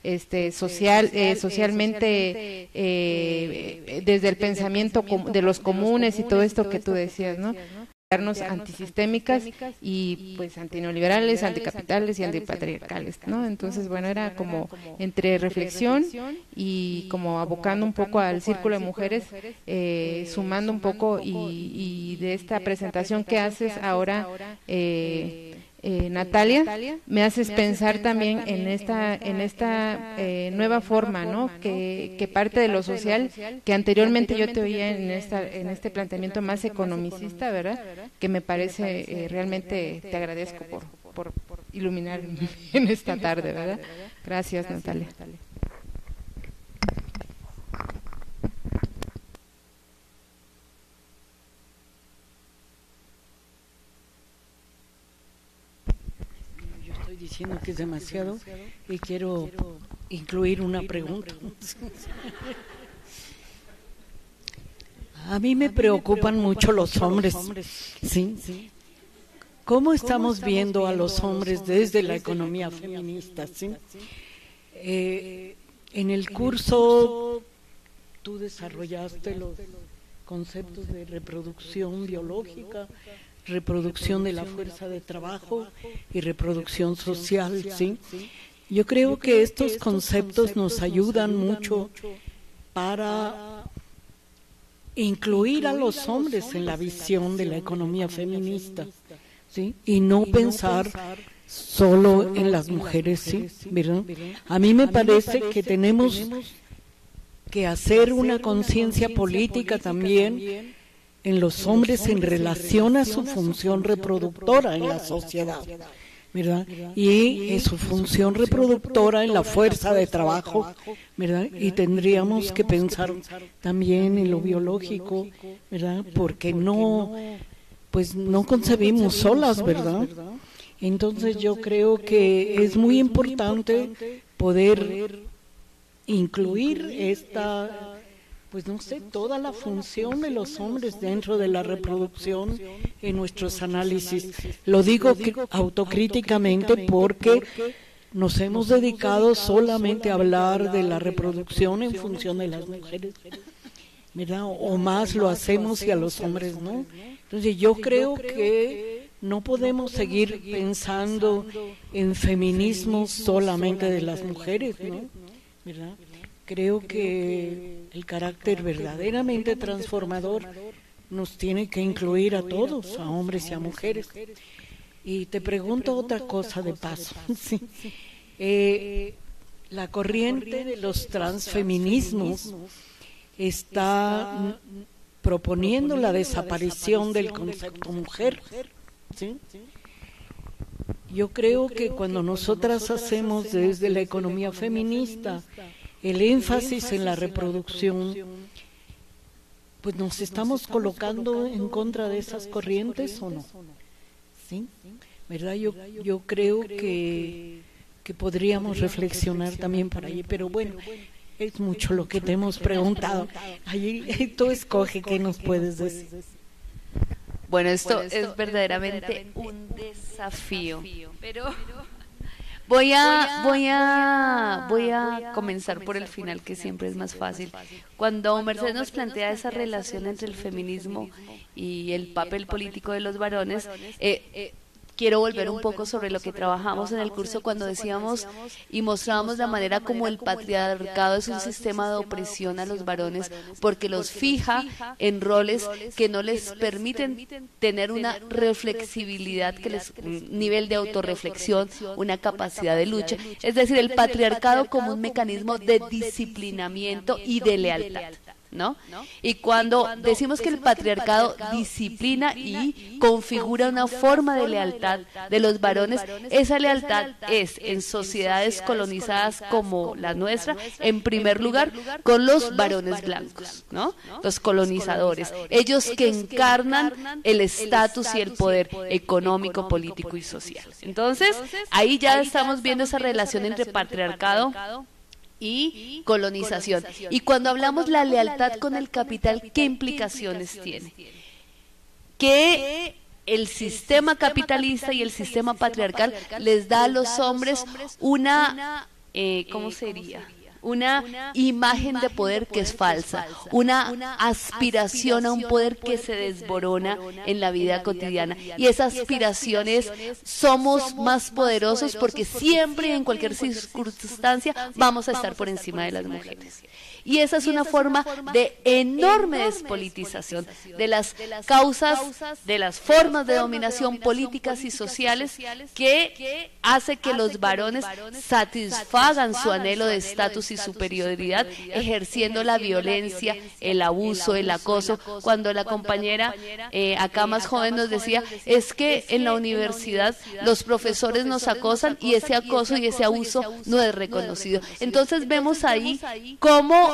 socialmente desde el pensamiento de los comunes y todo esto que tú decías, ¿no? Antisistémicas y pues antineoliberales, anticapitales y antipatriarcales, ¿no? Entonces, bueno, era como entre reflexión y como abocando un poco al círculo de mujeres, sumando un poco y de esta presentación que haces ahora, Natalia, me haces pensar también en esta nueva forma, ¿no?, que parte de lo social, que anteriormente yo te oía en este planteamiento más economicista, ¿verdad?, que me parece realmente te agradezco por iluminar en esta tarde, ¿verdad? Gracias, Natalia. Diciendo que es demasiado y quiero incluir una pregunta. A mí me preocupan mucho los hombres, ¿sí? ¿Cómo estamos viendo a los hombres desde la economía feminista, sí? En el curso tú desarrollaste los conceptos de reproducción biológica, reproducción de la fuerza de trabajo y reproducción social, ¿sí? Yo creo que estos conceptos nos ayudan mucho para incluir a los hombres en la visión de la economía feminista, ¿sí? Y no pensar solo en las mujeres, ¿sí? ¿Verdad? A mí me parece que tenemos que hacer una conciencia política también en los hombres en relación a su función reproductora en la sociedad, ¿verdad? Y su función reproductora en la fuerza de trabajo, ¿verdad? Y tendríamos que pensar también en lo biológico, ¿verdad? Porque no concebimos solas, ¿verdad? Entonces yo creo que es muy importante poder incluir toda la función de los hombres dentro de la reproducción en nuestros análisis. Lo digo autocríticamente porque nos hemos dedicado solamente a hablar de la reproducción en función de las mujeres, ¿verdad? O más lo hacemos y a los hombres no. Entonces yo creo que no podemos seguir pensando en feminismo solamente de las mujeres, ¿no? ¿Verdad? Creo que el carácter verdaderamente transformador nos tiene que incluir a todos, a hombres y a mujeres. Y te pregunto otra cosa de paso. Sí. La corriente de los transfeminismos está proponiendo la desaparición del concepto mujer. ¿Sí? Yo creo que cuando nosotras hacemos desde la economía feminista el énfasis en la reproducción, pues nos estamos colocando en contra de esas corrientes o no. ¿Sí? ¿Verdad? Yo creo que podríamos reflexionar también por allí, pero bueno, es mucho lo que te hemos preguntado. Allí tú escoge qué nos puedes decir. Bueno, esto es verdaderamente un desafío, pero voy a comenzar por el final, que siempre es más fácil. Cuando Mercedes nos plantea esa relación entre el feminismo y el papel político de los varones, quiero volver un poco sobre lo que trabajamos en el curso cuando decíamos y mostrábamos la manera como el patriarcado es un sistema de opresión a los varones porque los fija en roles que no les permiten tener una reflexibilidad, un nivel de autorreflexión, una capacidad de lucha. Es decir, el patriarcado como un mecanismo de disciplinamiento y de lealtad, ¿no? Y cuando decimos que el patriarcado disciplina y configura una forma de lealtad de los varones, esa lealtad es en sociedades colonizadas como la nuestra, en primer lugar con los varones blancos, ¿no? Los colonizadores, ellos que encarnan el estatus y el poder económico, político y social. Entonces, ahí ya estamos viendo esa relación entre patriarcado y colonización. Y cuando hablamos la lealtad con el capital, ¿qué implicaciones tiene? Que el sistema capitalista y el sistema patriarcal les da a los hombres una, ¿cómo sería? Una imagen de poder que es falsa, una aspiración a un poder que se desborona en la vida cotidiana. Y esa aspiración es: somos más poderosos porque siempre y en cualquier circunstancia vamos a estar por encima de las mujeres. Y esa es una forma de enorme despolitización de las causas, de las formas de dominación políticas y sociales que hace que los varones satisfagan su anhelo de estatus y superioridad, ejerciendo la violencia, el abuso, el acoso. Cuando la compañera acá más joven nos decía, es que en la universidad los profesores nos acosan y ese acoso y ese abuso no es reconocido. Entonces vemos ahí cómo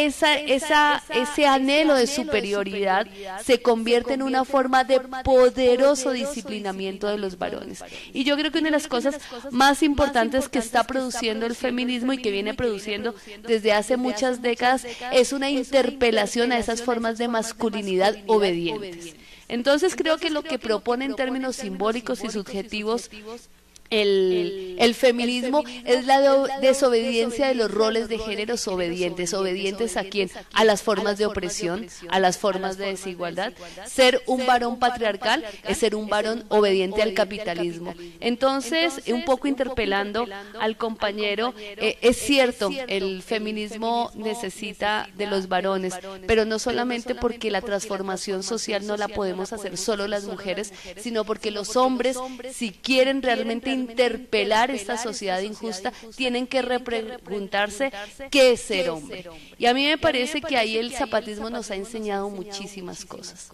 ese anhelo de superioridad se convierte en una forma de poderoso disciplinamiento de los varones. Y yo creo que una de las cosas más importantes que está produciendo el feminismo y que viene produciendo desde hace muchas décadas es una interpelación a esas formas de masculinidad obedientes. Entonces creo que lo que propone en términos simbólicos y subjetivos el feminismo es la desobediencia de los roles de géneros obedientes. ¿Obedientes a quién? A las formas de opresión, a las formas de desigualdad. Ser un varón patriarcal es ser un varón obediente al capitalismo. Entonces, un poco interpelando al compañero, es cierto, el feminismo necesita de los varones, pero no solamente porque la transformación social no la podemos hacer solo las mujeres, sino porque los hombres, si quieren realmente interpelar esta sociedad injusta, tienen que repreguntarse qué es ser hombre. Y a mí me parece que ahí el zapatismo nos ha enseñado muchísimas cosas.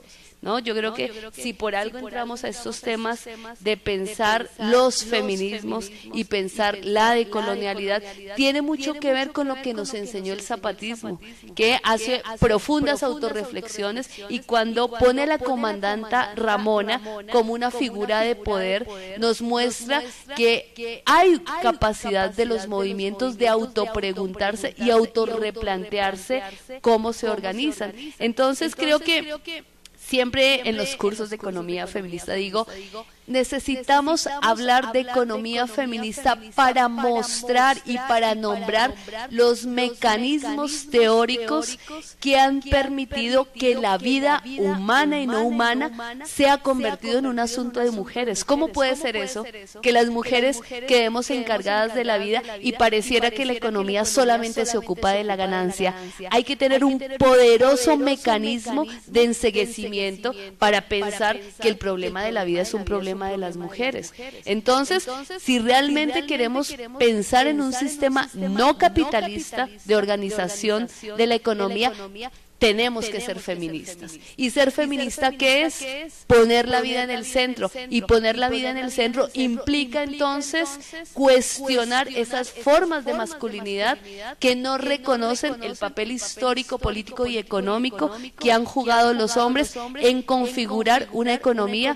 ¿no? Yo creo que si por algo entramos a estos temas de pensar los feminismos y pensar la decolonialidad, tiene mucho que ver con lo que nos enseñó el zapatismo, que hace profundas autorreflexiones, y cuando pone a la comandanta Ramona como una figura de poder, nos muestra que hay capacidad de los movimientos de autopreguntarse y autorreplantearse cómo se organizan. Entonces creo que siempre en los cursos de economía feminista digo, necesitamos hablar de economía feminista para mostrar y para nombrar los mecanismos teóricos que han permitido que la vida humana y no humana sea convertido en un asunto de mujeres. ¿Cómo puede ser eso? Que las mujeres quedemos encargadas de la vida y pareciera que la economía solamente se ocupa de la ganancia. Hay que tener un poderoso mecanismo de enceguecimiento para pensar que el problema de la vida es un problema de las mujeres. Entonces, si realmente queremos pensar en un sistema no capitalista de organización de la economía, tenemos que ser feministas. ¿Y ser feminista qué es? Poner la vida en el centro. Y poner la vida en el centro implica entonces cuestionar esas formas de masculinidad que no reconocen el papel histórico, político y económico que han jugado los hombres en configurar una economía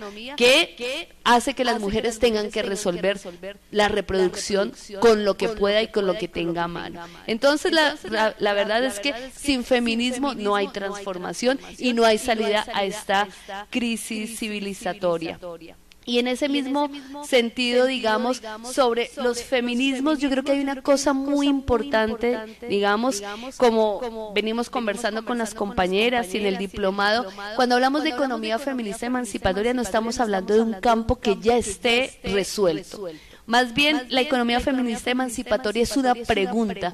que hace que las mujeres tengan que resolver la reproducción con lo que pueda y con lo que tenga a mano. Entonces la verdad es que sin feminismo no hay transformación y no hay salida a esta crisis civilizatoria. Y en ese mismo sentido, digamos, sobre los feminismos, yo creo que hay una cosa muy importante, digamos, como venimos conversando con las compañeras y en el diplomado, cuando hablamos de economía feminista emancipatoria no estamos hablando de un campo que ya esté resuelto. Más bien, la economía feminista emancipatoria es una pregunta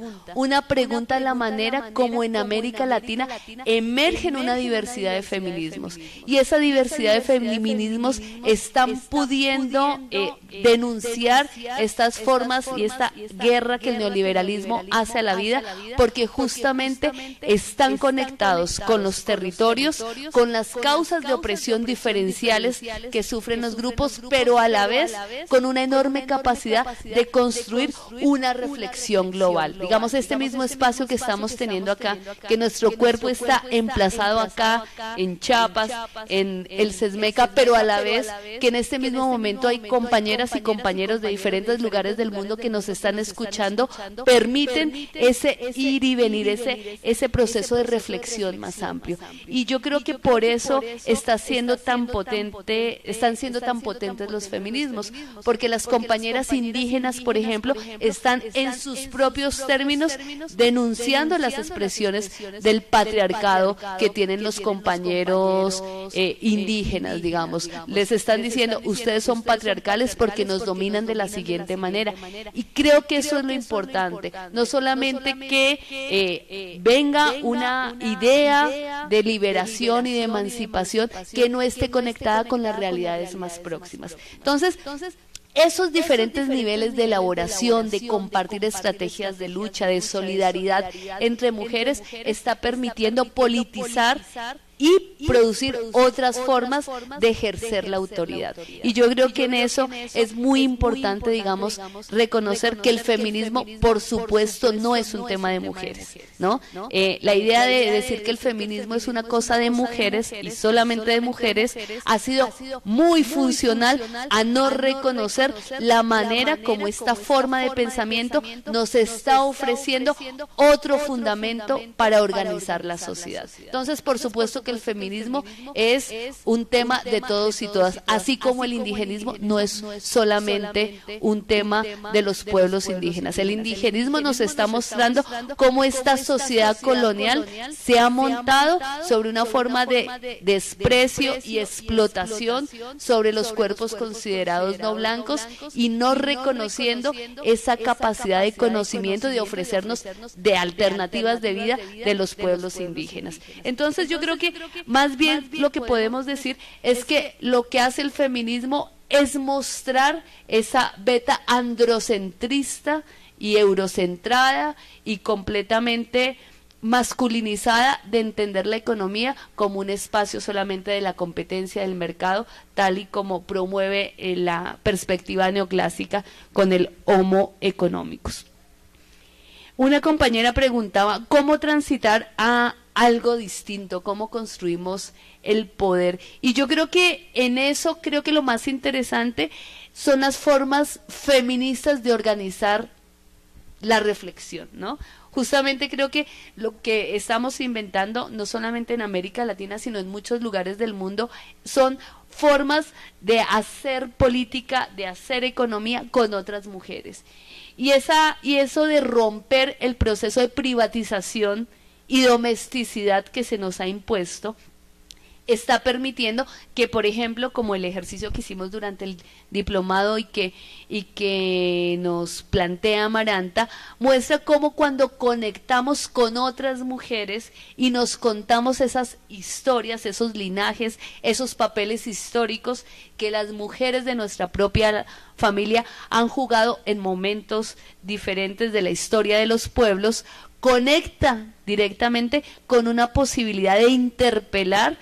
a la manera como en América Latina emergen una diversidad de feminismos. Y esa diversidad de feminismos están pudiendo denunciar estas formas y esta guerra que el neoliberalismo hace a la vida, porque justamente están conectados con los territorios, con las causas de opresión diferenciales que sufren los grupos, pero a la vez con una enorme capacidad de construir una reflexión global. Digamos, este mismo espacio que estamos teniendo acá, que nuestro cuerpo está emplazado acá, en Chiapas, en el Sesmeca, pero a la vez que en este mismo momento hay compañeras y compañeros de diferentes lugares del mundo que nos están escuchando, permiten ese ir y venir, ese proceso de reflexión más amplio. Y yo creo que por eso están siendo tan potentes los feminismos, porque las compañeras indígenas, por ejemplo, están en sus propios términos denunciando las expresiones del patriarcado que tienen los compañeros indígenas, digamos. Les están diciendo, ustedes son patriarcales porque nos dominan de la siguiente manera. Y creo que eso es lo importante, no solamente que venga una idea de liberación y de emancipación que no esté conectada con las realidades más próximas. Entonces, esos diferentes niveles de elaboración, de compartir estrategias de lucha, de solidaridad entre mujeres, está permitiendo politizar y producir otras formas de ejercer la autoridad. Y yo creo que en eso es muy importante, digamos, reconocer que el feminismo, por supuesto, no es un tema de mujeres, ¿no? La idea de decir que el feminismo es una cosa de mujeres y solamente de mujeres ha sido muy funcional a no reconocer la manera como esta forma de pensamiento nos está ofreciendo otro fundamento para organizar la sociedad. Entonces, por supuesto que el feminismo es un tema de todos y todas, así como el indigenismo no es solamente un tema de los pueblos indígenas. El indigenismo nos está mostrando cómo esta sociedad colonial se ha montado sobre una forma de desprecio y explotación sobre los cuerpos considerados no blancos y no reconociendo esa capacidad de conocimiento de ofrecernos de alternativas de vida de los pueblos indígenas. Entonces yo creo que más bien lo que podemos decir es que lo que hace el feminismo es mostrar esa beta androcentrista y eurocentrada y completamente masculinizada de entender la economía como un espacio solamente de la competencia del mercado, tal y como promueve la perspectiva neoclásica con el Homo economicus. Una compañera preguntaba cómo transitar a algo distinto, cómo construimos el poder. Y yo creo que en eso, creo que lo más interesante son las formas feministas de organizar la reflexión, ¿no? Justamente creo que lo que estamos inventando, no solamente en América Latina, sino en muchos lugares del mundo, son formas de hacer política, de hacer economía con otras mujeres. Y eso de romper el proceso de privatización y domesticidad que se nos ha impuesto, está permitiendo que, por ejemplo, como el ejercicio que hicimos durante el diplomado y que nos plantea Amaranta, muestra cómo cuando conectamos con otras mujeres y nos contamos esas historias, esos linajes, esos papeles históricos que las mujeres de nuestra propia familia han jugado en momentos diferentes de la historia de los pueblos, conecta directamente con una posibilidad de interpelar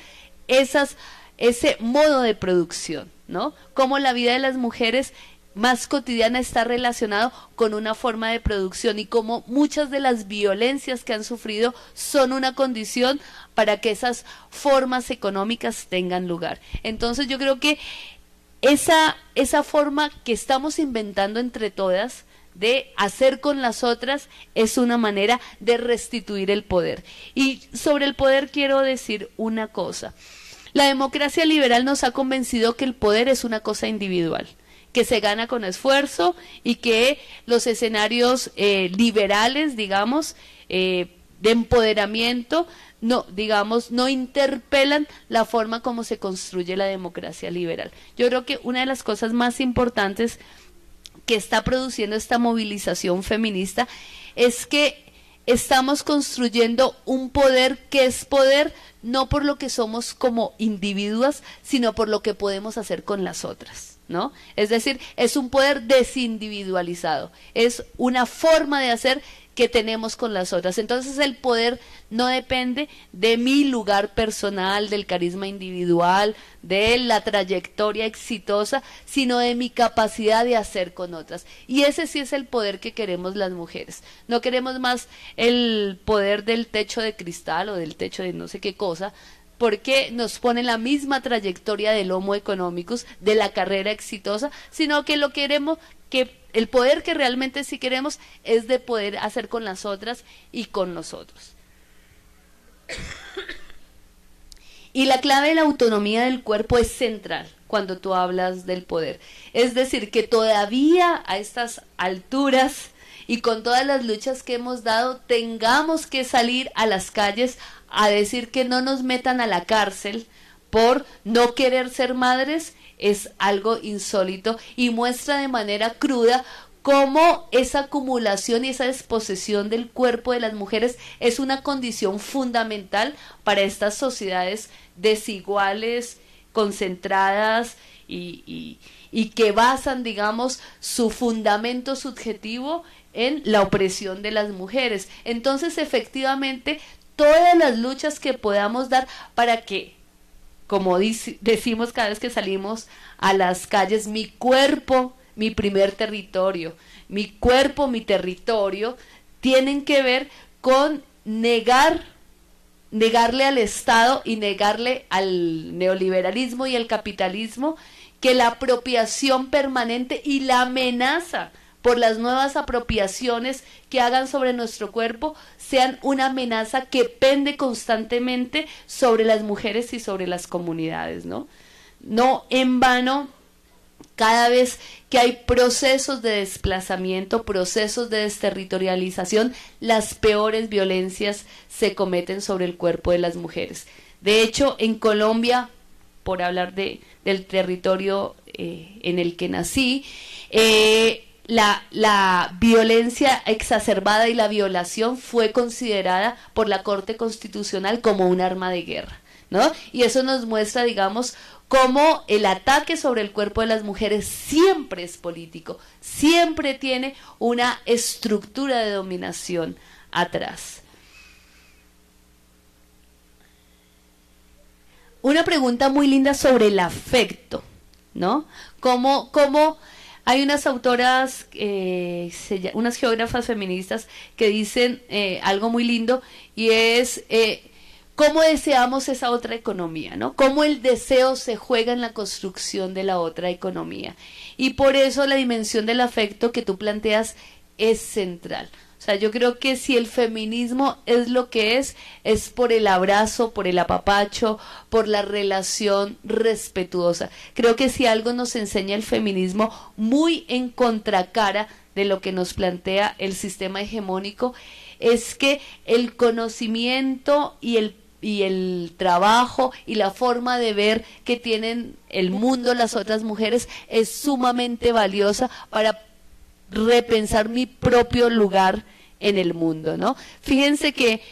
ese modo de producción, ¿no? Cómo la vida de las mujeres más cotidiana está relacionado con una forma de producción y cómo muchas de las violencias que han sufrido son una condición para que esas formas económicas tengan lugar. Entonces yo creo que esa forma que estamos inventando entre todas de hacer con las otras es una manera de restituir el poder. Y sobre el poder quiero decir una cosa. La democracia liberal nos ha convencido que el poder es una cosa individual, que se gana con esfuerzo y que los escenarios liberales, digamos, de empoderamiento, no interpelan la forma como se construye la democracia liberal. Yo creo que una de las cosas más importantes que está produciendo esta movilización feminista es que estamos construyendo un poder que es poder no por lo que somos como individuos, sino por lo que podemos hacer con las otras, ¿no? Es decir, es un poder desindividualizado, es una forma de hacer que tenemos con las otras. Entonces el poder no depende de mi lugar personal, del carisma individual, de la trayectoria exitosa, sino de mi capacidad de hacer con otras. Y ese sí es el poder que queremos las mujeres. No queremos más el poder del techo de cristal o del techo de no sé qué cosa, porque nos pone la misma trayectoria del Homo economicus, de la carrera exitosa, sino que lo queremos, que el poder que realmente sí queremos es de poder hacer con las otras y con nosotros. Y la clave de la autonomía del cuerpo es central cuando tú hablas del poder. Es decir, que todavía a estas alturas y con todas las luchas que hemos dado, tengamos que salir a las calles a decir que no nos metan a la cárcel por no querer ser madres, es algo insólito y muestra de manera cruda cómo esa acumulación y esa desposesión del cuerpo de las mujeres es una condición fundamental para estas sociedades desiguales, concentradas y que basan, digamos, su fundamento subjetivo en la opresión de las mujeres. Entonces, efectivamente, todas las luchas que podamos dar para que, como decimos cada vez que salimos a las calles, mi cuerpo, mi primer territorio, mi cuerpo, mi territorio, tienen que ver con negarle al Estado y negarle al neoliberalismo y al capitalismo que la apropiación permanente y la amenaza por las nuevas apropiaciones que hagan sobre nuestro cuerpo sean una amenaza que pende constantemente sobre las mujeres y sobre las comunidades, ¿no? No en vano, cada vez que hay procesos de desplazamiento, procesos de desterritorialización, las peores violencias se cometen sobre el cuerpo de las mujeres. De hecho, en Colombia, por hablar del territorio en el que nací, la violencia exacerbada y la violación fue considerada por la Corte Constitucional como un arma de guerra, ¿no? Y eso nos muestra, digamos, cómo el ataque sobre el cuerpo de las mujeres siempre es político, siempre tiene una estructura de dominación atrás. una pregunta muy linda sobre el afecto, ¿no? ¿Cómo hay unas autoras, unas geógrafas feministas que dicen algo muy lindo, y es cómo deseamos esa otra economía, ¿no? Cómo el deseo se juega en la construcción de la otra economía. Y por eso la dimensión del afecto que tú planteas es central. O sea, yo creo que si el feminismo es lo que es por el abrazo, por el apapacho, por la relación respetuosa. Creo que si algo nos enseña el feminismo, muy en contracara de lo que nos plantea el sistema hegemónico, es que el conocimiento y el trabajo y la forma de ver que tienen el mundo las otras mujeres es sumamente valiosa para repensar mi propio lugar en el mundo, ¿no? Fíjense que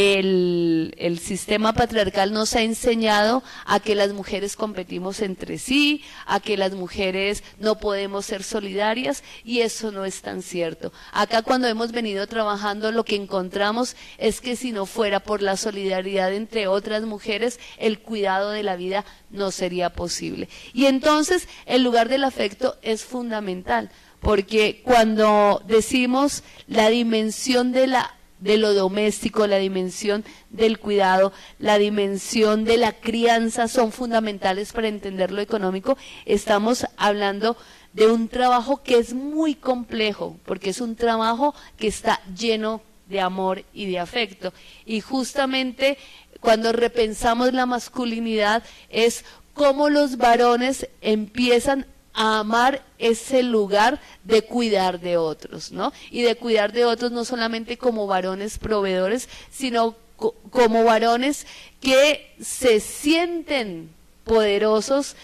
el sistema patriarcal nos ha enseñado a que las mujeres competimos entre sí, a que las mujeres no podemos ser solidarias, y eso no es tan cierto. Acá, cuando hemos venido trabajando, lo que encontramos es que si no fuera por la solidaridad entre otras mujeres, el cuidado de la vida no sería posible. Y entonces el lugar del afecto es fundamental, porque cuando decimos la dimensión de lo doméstico, la dimensión del cuidado, la dimensión de la crianza son fundamentales para entender lo económico, estamos hablando de un trabajo que es muy complejo, porque es un trabajo que está lleno de amor y de afecto. Y justamente cuando repensamos la masculinidad es cómo los varones empiezan a amar ese lugar de cuidar de otros, ¿no? Y de cuidar de otros no solamente como varones proveedores, sino como varones que se sienten poderosos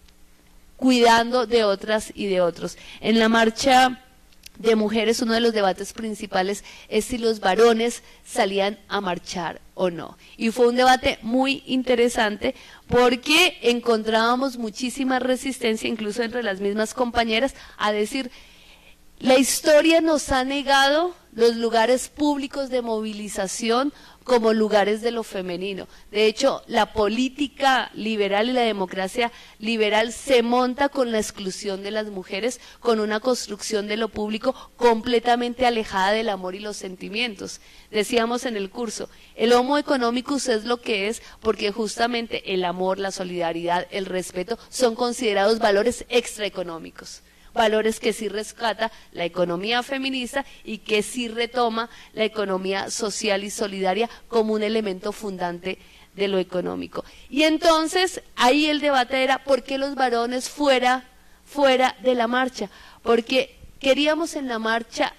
cuidando de otras y de otros. En la marcha de mujeres, uno de los debates principales es si los varones salían a marchar o no. Y fue un debate muy interesante porque encontrábamos muchísima resistencia, incluso entre las mismas compañeras, a decir, la historia nos ha negado los lugares públicos de movilización como lugares de lo femenino. De hecho, la política liberal y la democracia liberal se monta con la exclusión de las mujeres, con una construcción de lo público completamente alejada del amor y los sentimientos. Decíamos en el curso, el homo economicus es lo que es porque justamente el amor, la solidaridad, el respeto son considerados valores extraeconómicos. Valores que sí rescata la economía feminista y que sí retoma la economía social y solidaria como un elemento fundante de lo económico. Y entonces ahí el debate era ¿por qué los varones fuera de la marcha? Porque queríamos en la marcha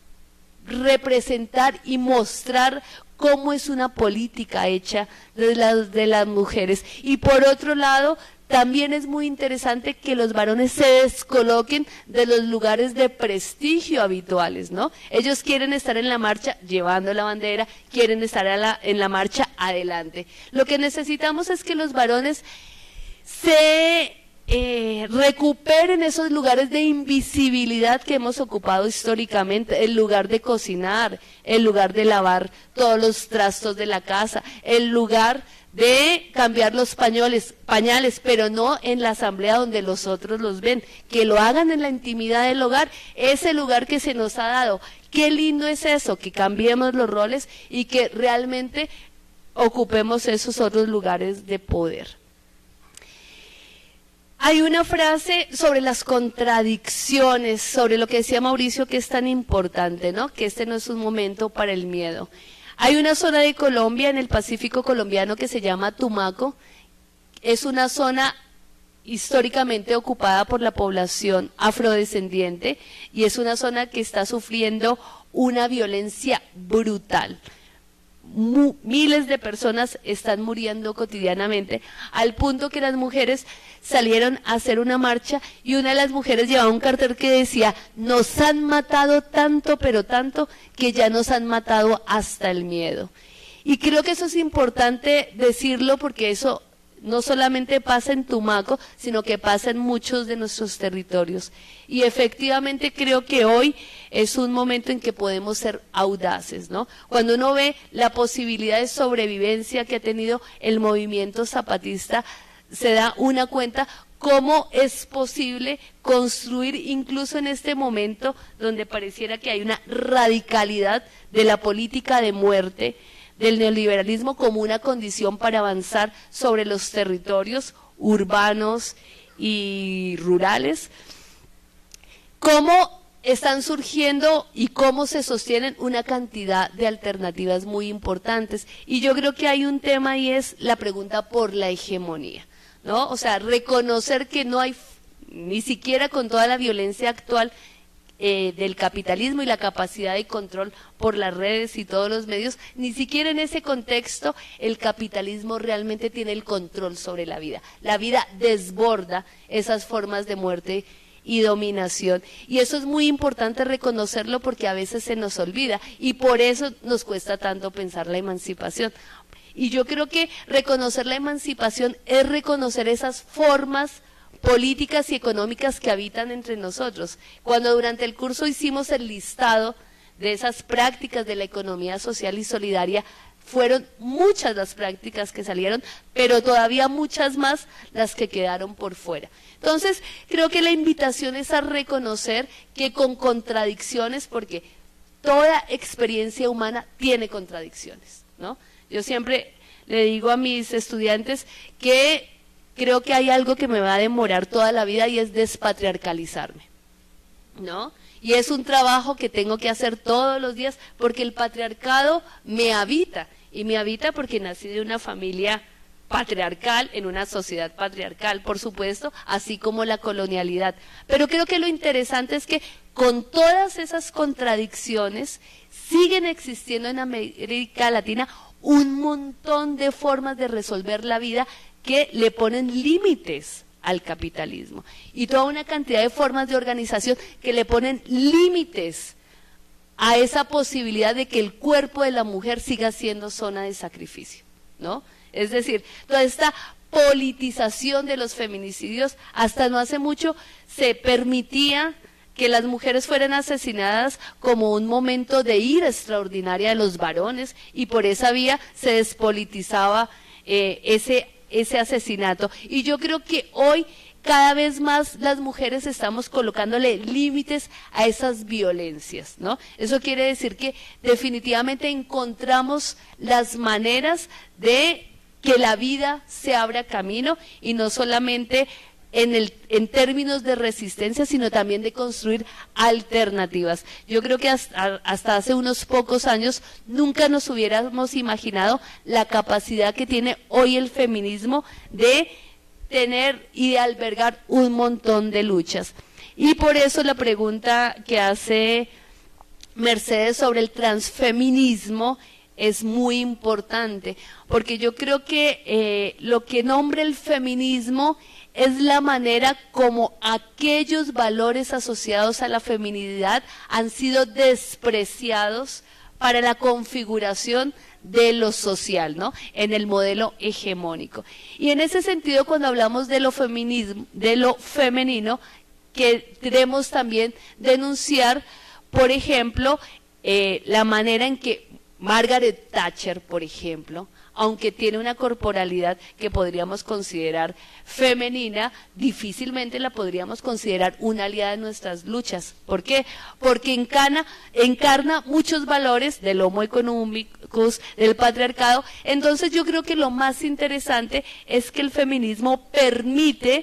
representar y mostrar cómo es una política hecha de las mujeres. Y por otro lado, también es muy interesante que los varones se descoloquen de los lugares de prestigio habituales, ¿no? Ellos quieren estar en la marcha llevando la bandera, quieren estar en la marcha adelante. Lo que necesitamos es que los varones se recuperen esos lugares de invisibilidad que hemos ocupado históricamente, el lugar de cocinar, el lugar de lavar todos los trastos de la casa, el lugar de cambiar los pañales, pero no en la asamblea donde los otros los ven, que lo hagan en la intimidad del hogar, ese lugar que se nos ha dado. Qué lindo es eso, que cambiemos los roles y que realmente ocupemos esos otros lugares de poder. Hay una frase sobre las contradicciones, sobre lo que decía Mauricio, que es tan importante, ¿no? Que este no es un momento para el miedo. Hay una zona de Colombia, en el Pacífico colombiano, que se llama Tumaco. Es una zona históricamente ocupada por la población afrodescendiente y es una zona que está sufriendo una violencia brutal. Miles de personas están muriendo cotidianamente, al punto que las mujeres salieron a hacer una marcha y una de las mujeres llevaba un cartel que decía: nos han matado tanto, pero tanto, que ya nos han matado hasta el miedo. Y creo que eso es importante decirlo porque eso no solamente pasa en Tumaco, sino que pasa en muchos de nuestros territorios. Y efectivamente creo que hoy es un momento en que podemos ser audaces, ¿no? Cuando uno ve la posibilidad de sobrevivencia que ha tenido el movimiento zapatista, se da una cuenta cómo es posible construir incluso en este momento donde pareciera que hay una radicalidad de la política de muerte, del neoliberalismo como una condición para avanzar sobre los territorios urbanos y rurales, cómo están surgiendo y cómo se sostienen una cantidad de alternativas muy importantes. Y yo creo que hay un tema y es la pregunta por la hegemonía, ¿no? O sea, reconocer que no hay, ni siquiera con toda la violencia actual del capitalismo y la capacidad de control por las redes y todos los medios, ni siquiera en ese contexto el capitalismo realmente tiene el control sobre la vida. La vida desborda esas formas de muerte y dominación, y eso es muy importante reconocerlo porque a veces se nos olvida y por eso nos cuesta tanto pensar la emancipación. Y yo creo que reconocer la emancipación es reconocer esas formas políticas y económicas que habitan entre nosotros. Cuando durante el curso hicimos el listado de esas prácticas de la economía social y solidaria, fueron muchas las prácticas que salieron, pero todavía muchas más las que quedaron por fuera. Entonces, creo que la invitación es a reconocer que con contradicciones, porque toda experiencia humana tiene contradicciones, ¿no? Yo siempre le digo a mis estudiantes que creo que hay algo que me va a demorar toda la vida y es despatriarcalizarme, ¿no? Y es un trabajo que tengo que hacer todos los días porque el patriarcado me habita, y me habita porque nací de una familia patriarcal, en una sociedad patriarcal, por supuesto, así como la colonialidad. Pero creo que lo interesante es que con todas esas contradicciones siguen existiendo en América Latina un montón de formas de resolver la vida que le ponen límites al capitalismo y toda una cantidad de formas de organización que le ponen límites a esa posibilidad de que el cuerpo de la mujer siga siendo zona de sacrificio, ¿no? Es decir, toda esta politización de los feminicidios, hasta no hace mucho se permitía que las mujeres fueran asesinadas como un momento de ira extraordinaria de los varones y por esa vía se despolitizaba ese asesinato. Y yo creo que hoy cada vez más las mujeres estamos colocándole límites a esas violencias, ¿no? Eso quiere decir que definitivamente encontramos las maneras de que la vida se abra camino y no solamente en términos de resistencia, sino también de construir alternativas. Yo creo que hasta hace unos pocos años nunca nos hubiéramos imaginado la capacidad que tiene hoy el feminismo de tener y de albergar un montón de luchas. Y por eso la pregunta que hace Mercedes sobre el transfeminismo es muy importante, porque yo creo que lo que nombra el feminismo es la manera como aquellos valores asociados a la feminidad han sido despreciados para la configuración de lo social, ¿no? En el modelo hegemónico. Y en ese sentido, cuando hablamos de lo feminismo, de lo femenino, queremos también denunciar, por ejemplo, la manera en que Margaret Thatcher, por ejemplo, aunque tiene una corporalidad que podríamos considerar femenina, difícilmente la podríamos considerar una aliada en nuestras luchas. ¿Por qué? Porque encarna muchos valores del homo economicus, del patriarcado. Entonces yo creo que lo más interesante es que el feminismo permite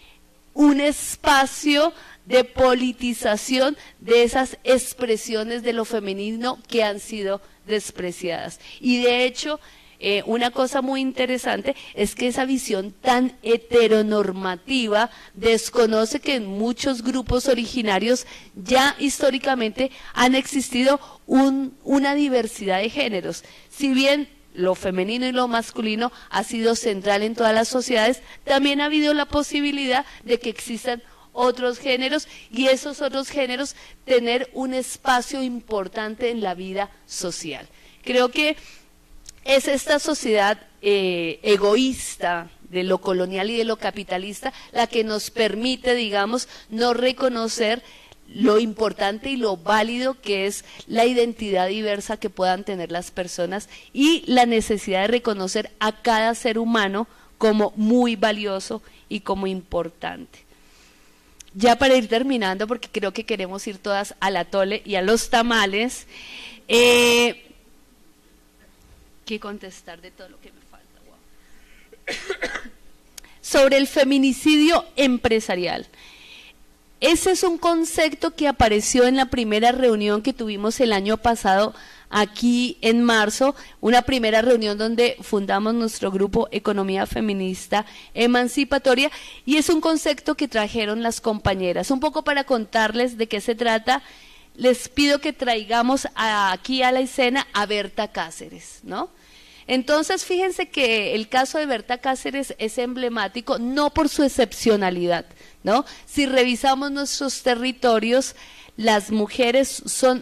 un espacio de politización de esas expresiones de lo femenino que han sido despreciadas. Y de hecho, una cosa muy interesante es que esa visión tan heteronormativa desconoce que en muchos grupos originarios ya históricamente han existido una diversidad de géneros. Si bien lo femenino y lo masculino ha sido central en todas las sociedades, también ha habido la posibilidad de que existan otros géneros y esos otros géneros tener un espacio importante en la vida social. Creo que es esta sociedad egoísta de lo colonial y de lo capitalista, la que nos permite, digamos, no reconocer lo importante y lo válido que es la identidad diversa que puedan tener las personas y la necesidad de reconocer a cada ser humano como muy valioso y como importante. Ya para ir terminando, porque creo que queremos ir todas al atole y a los tamales, ¿qué contestar de todo lo que me falta? Wow. Sobre el feminicidio empresarial. Ese es un concepto que apareció en la primera reunión que tuvimos el año pasado aquí en marzo, una primera reunión donde fundamos nuestro grupo Economía Feminista Emancipatoria, y es un concepto que trajeron las compañeras. Un poco para contarles de qué se trata, les pido que traigamos aquí a la escena a Berta Cáceres, ¿no? Entonces, fíjense que el caso de Berta Cáceres es emblemático, no por su excepcionalidad, ¿no? Si revisamos nuestros territorios, las mujeres son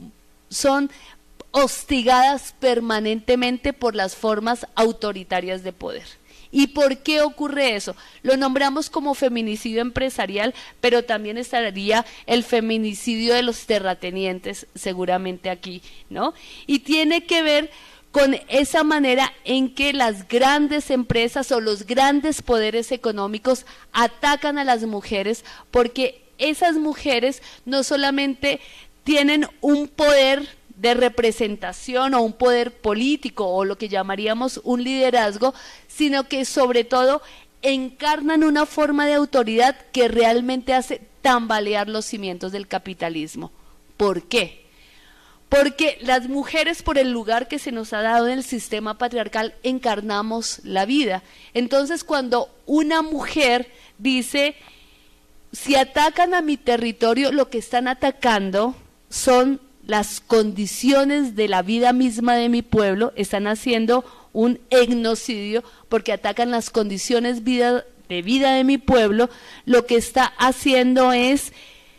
hostigadas permanentemente por las formas autoritarias de poder. ¿Y por qué ocurre eso? Lo nombramos como feminicidio empresarial, pero también estaría el feminicidio de los terratenientes seguramente aquí, ¿no? Y tiene que ver con esa manera en que las grandes empresas o los grandes poderes económicos atacan a las mujeres, porque esas mujeres no solamente tienen un poder de representación o un poder político o lo que llamaríamos un liderazgo, sino que sobre todo encarnan una forma de autoridad que realmente hace tambalear los cimientos del capitalismo. ¿Por qué? Porque las mujeres, por el lugar que se nos ha dado en el sistema patriarcal, encarnamos la vida. Entonces, cuando una mujer dice, si atacan a mi territorio, lo que están atacando son las condiciones de la vida misma de mi pueblo, están haciendo un etnocidio porque atacan las condiciones de vida de mi pueblo, lo que está haciendo es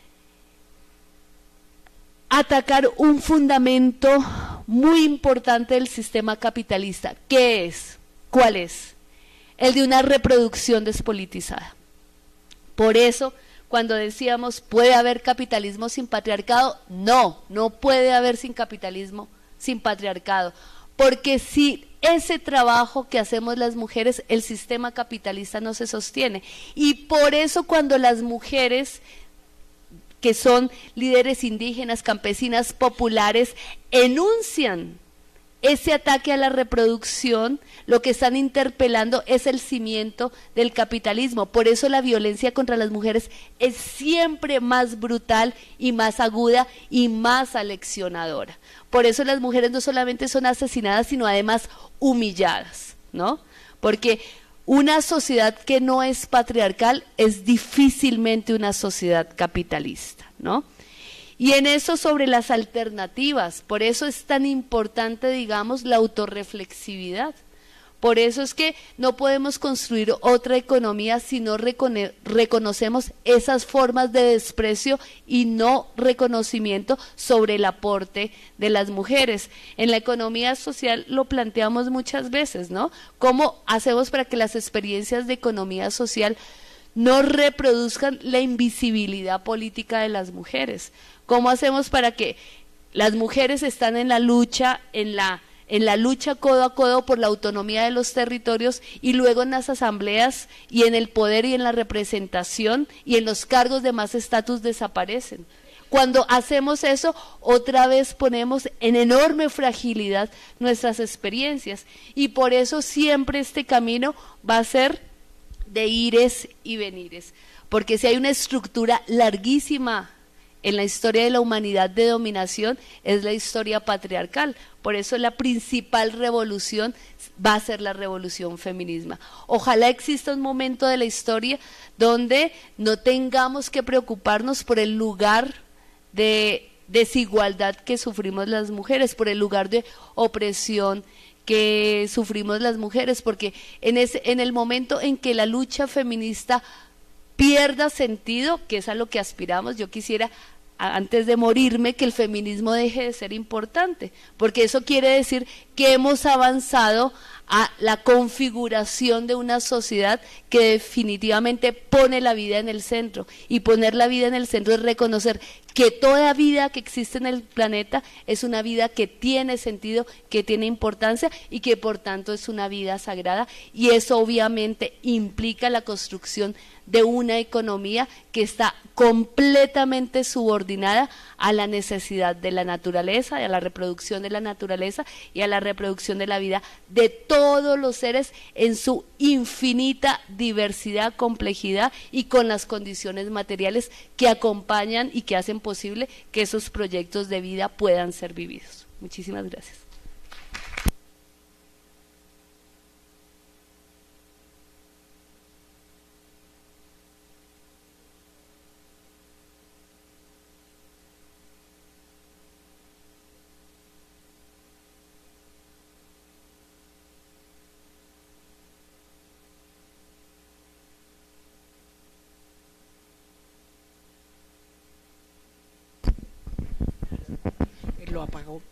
atacar un fundamento muy importante del sistema capitalista. ¿Qué es? ¿Cuál es? El de una reproducción despolitizada. Por eso, cuando decíamos, ¿puede haber capitalismo sin patriarcado? No, no puede haber sin capitalismo sin patriarcado. Porque si ese trabajo que hacemos las mujeres, el sistema capitalista no se sostiene. Y por eso cuando las mujeres que son líderes indígenas, campesinas, populares, enuncian ese ataque a la reproducción, lo que están interpelando es el cimiento del capitalismo. Por eso la violencia contra las mujeres es siempre más brutal y más aguda y más aleccionadora. Por eso las mujeres no solamente son asesinadas, sino además humilladas, ¿no? Porque una sociedad que no es patriarcal es difícilmente una sociedad capitalista, ¿no? Y en eso sobre las alternativas, por eso es tan importante, digamos, la autorreflexividad. Por eso es que no podemos construir otra economía si no reconocemos esas formas de desprecio y no reconocimiento sobre el aporte de las mujeres. En la economía social lo planteamos muchas veces, ¿no? ¿Cómo hacemos para que las experiencias de economía social no reproduzcan la invisibilidad política de las mujeres? ¿Cómo hacemos para que las mujeres están en la lucha, en la lucha codo a codo por la autonomía de los territorios y luego en las asambleas y en el poder y en la representación y en los cargos de más estatus desaparecen? Cuando hacemos eso, otra vez ponemos en enorme fragilidad nuestras experiencias y por eso siempre este camino va a ser de ires y venires, porque si hay una estructura larguísima en la historia de la humanidad de dominación, es la historia patriarcal. Por eso la principal revolución va a ser la revolución feminismo. Ojalá exista un momento de la historia donde no tengamos que preocuparnos por el lugar de desigualdad que sufrimos las mujeres, por el lugar de opresión que sufrimos las mujeres, porque en el momento en que la lucha feminista pierda sentido, que es a lo que aspiramos, yo quisiera antes de morirme que el feminismo deje de ser importante, porque eso quiere decir que hemos avanzado a la configuración de una sociedad que definitivamente pone la vida en el centro. Y poner la vida en el centro es reconocer que toda vida que existe en el planeta es una vida que tiene sentido, que tiene importancia y que por tanto es una vida sagrada, y eso obviamente implica la construcción de una economía que está completamente subordinada a la necesidad de la naturaleza, a la reproducción de la naturaleza y a la reproducción de la vida de todos los seres en su infinita diversidad, complejidad y con las condiciones materiales que acompañan y que hacen posible que esos proyectos de vida puedan ser vividos. Muchísimas gracias. Lo apagó.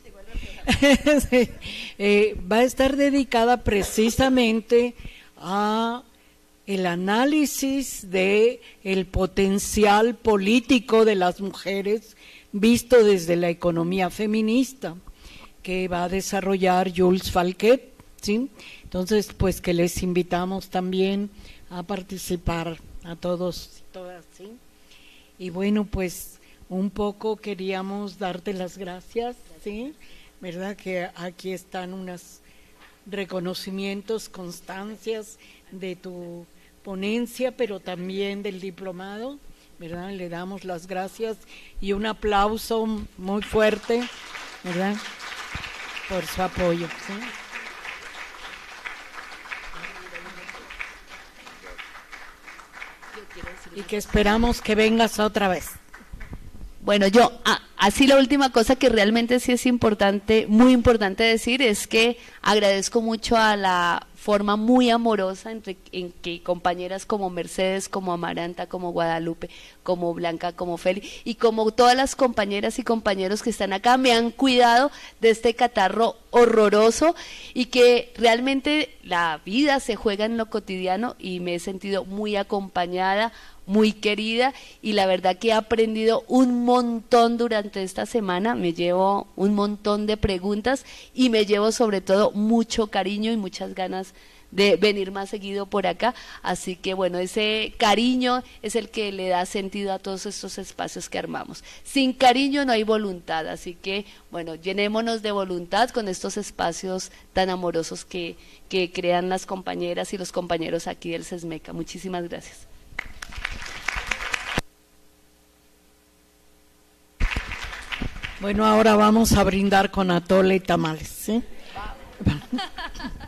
Va a estar dedicada precisamente a el análisis de el potencial político de las mujeres visto desde la economía feminista, que va a desarrollar Jules Falquet, ¿sí? Entonces, pues que les invitamos también a participar a todos y todas, ¿sí? Y bueno, pues un poco queríamos darte las gracias, ¿sí? ¿Verdad? Que aquí están unos reconocimientos, constancias de tu ponencia, pero también del diplomado, ¿verdad? Le damos las gracias y un aplauso muy fuerte, ¿verdad? Por su apoyo, ¿sí? Y que esperamos que vengas otra vez. Bueno, yo, así la última cosa que realmente sí es importante, muy importante decir, es que agradezco mucho a la forma muy amorosa en que compañeras como Mercedes, como Amaranta, como Guadalupe, como Blanca, como Feli, y como todas las compañeras y compañeros que están acá, me han cuidado de este catarro horroroso, y que realmente la vida se juega en lo cotidiano, y me he sentido muy acompañada, muy querida, y la verdad que he aprendido un montón durante esta semana. Me llevo un montón de preguntas y me llevo sobre todo mucho cariño y muchas ganas de venir más seguido por acá, así que bueno, ese cariño es el que le da sentido a todos estos espacios que armamos. Sin cariño no hay voluntad, así que bueno, llenémonos de voluntad con estos espacios tan amorosos que crean las compañeras y los compañeros aquí del SESMECA. Muchísimas gracias. Bueno, ahora vamos a brindar con atole y tamales, ¿sí?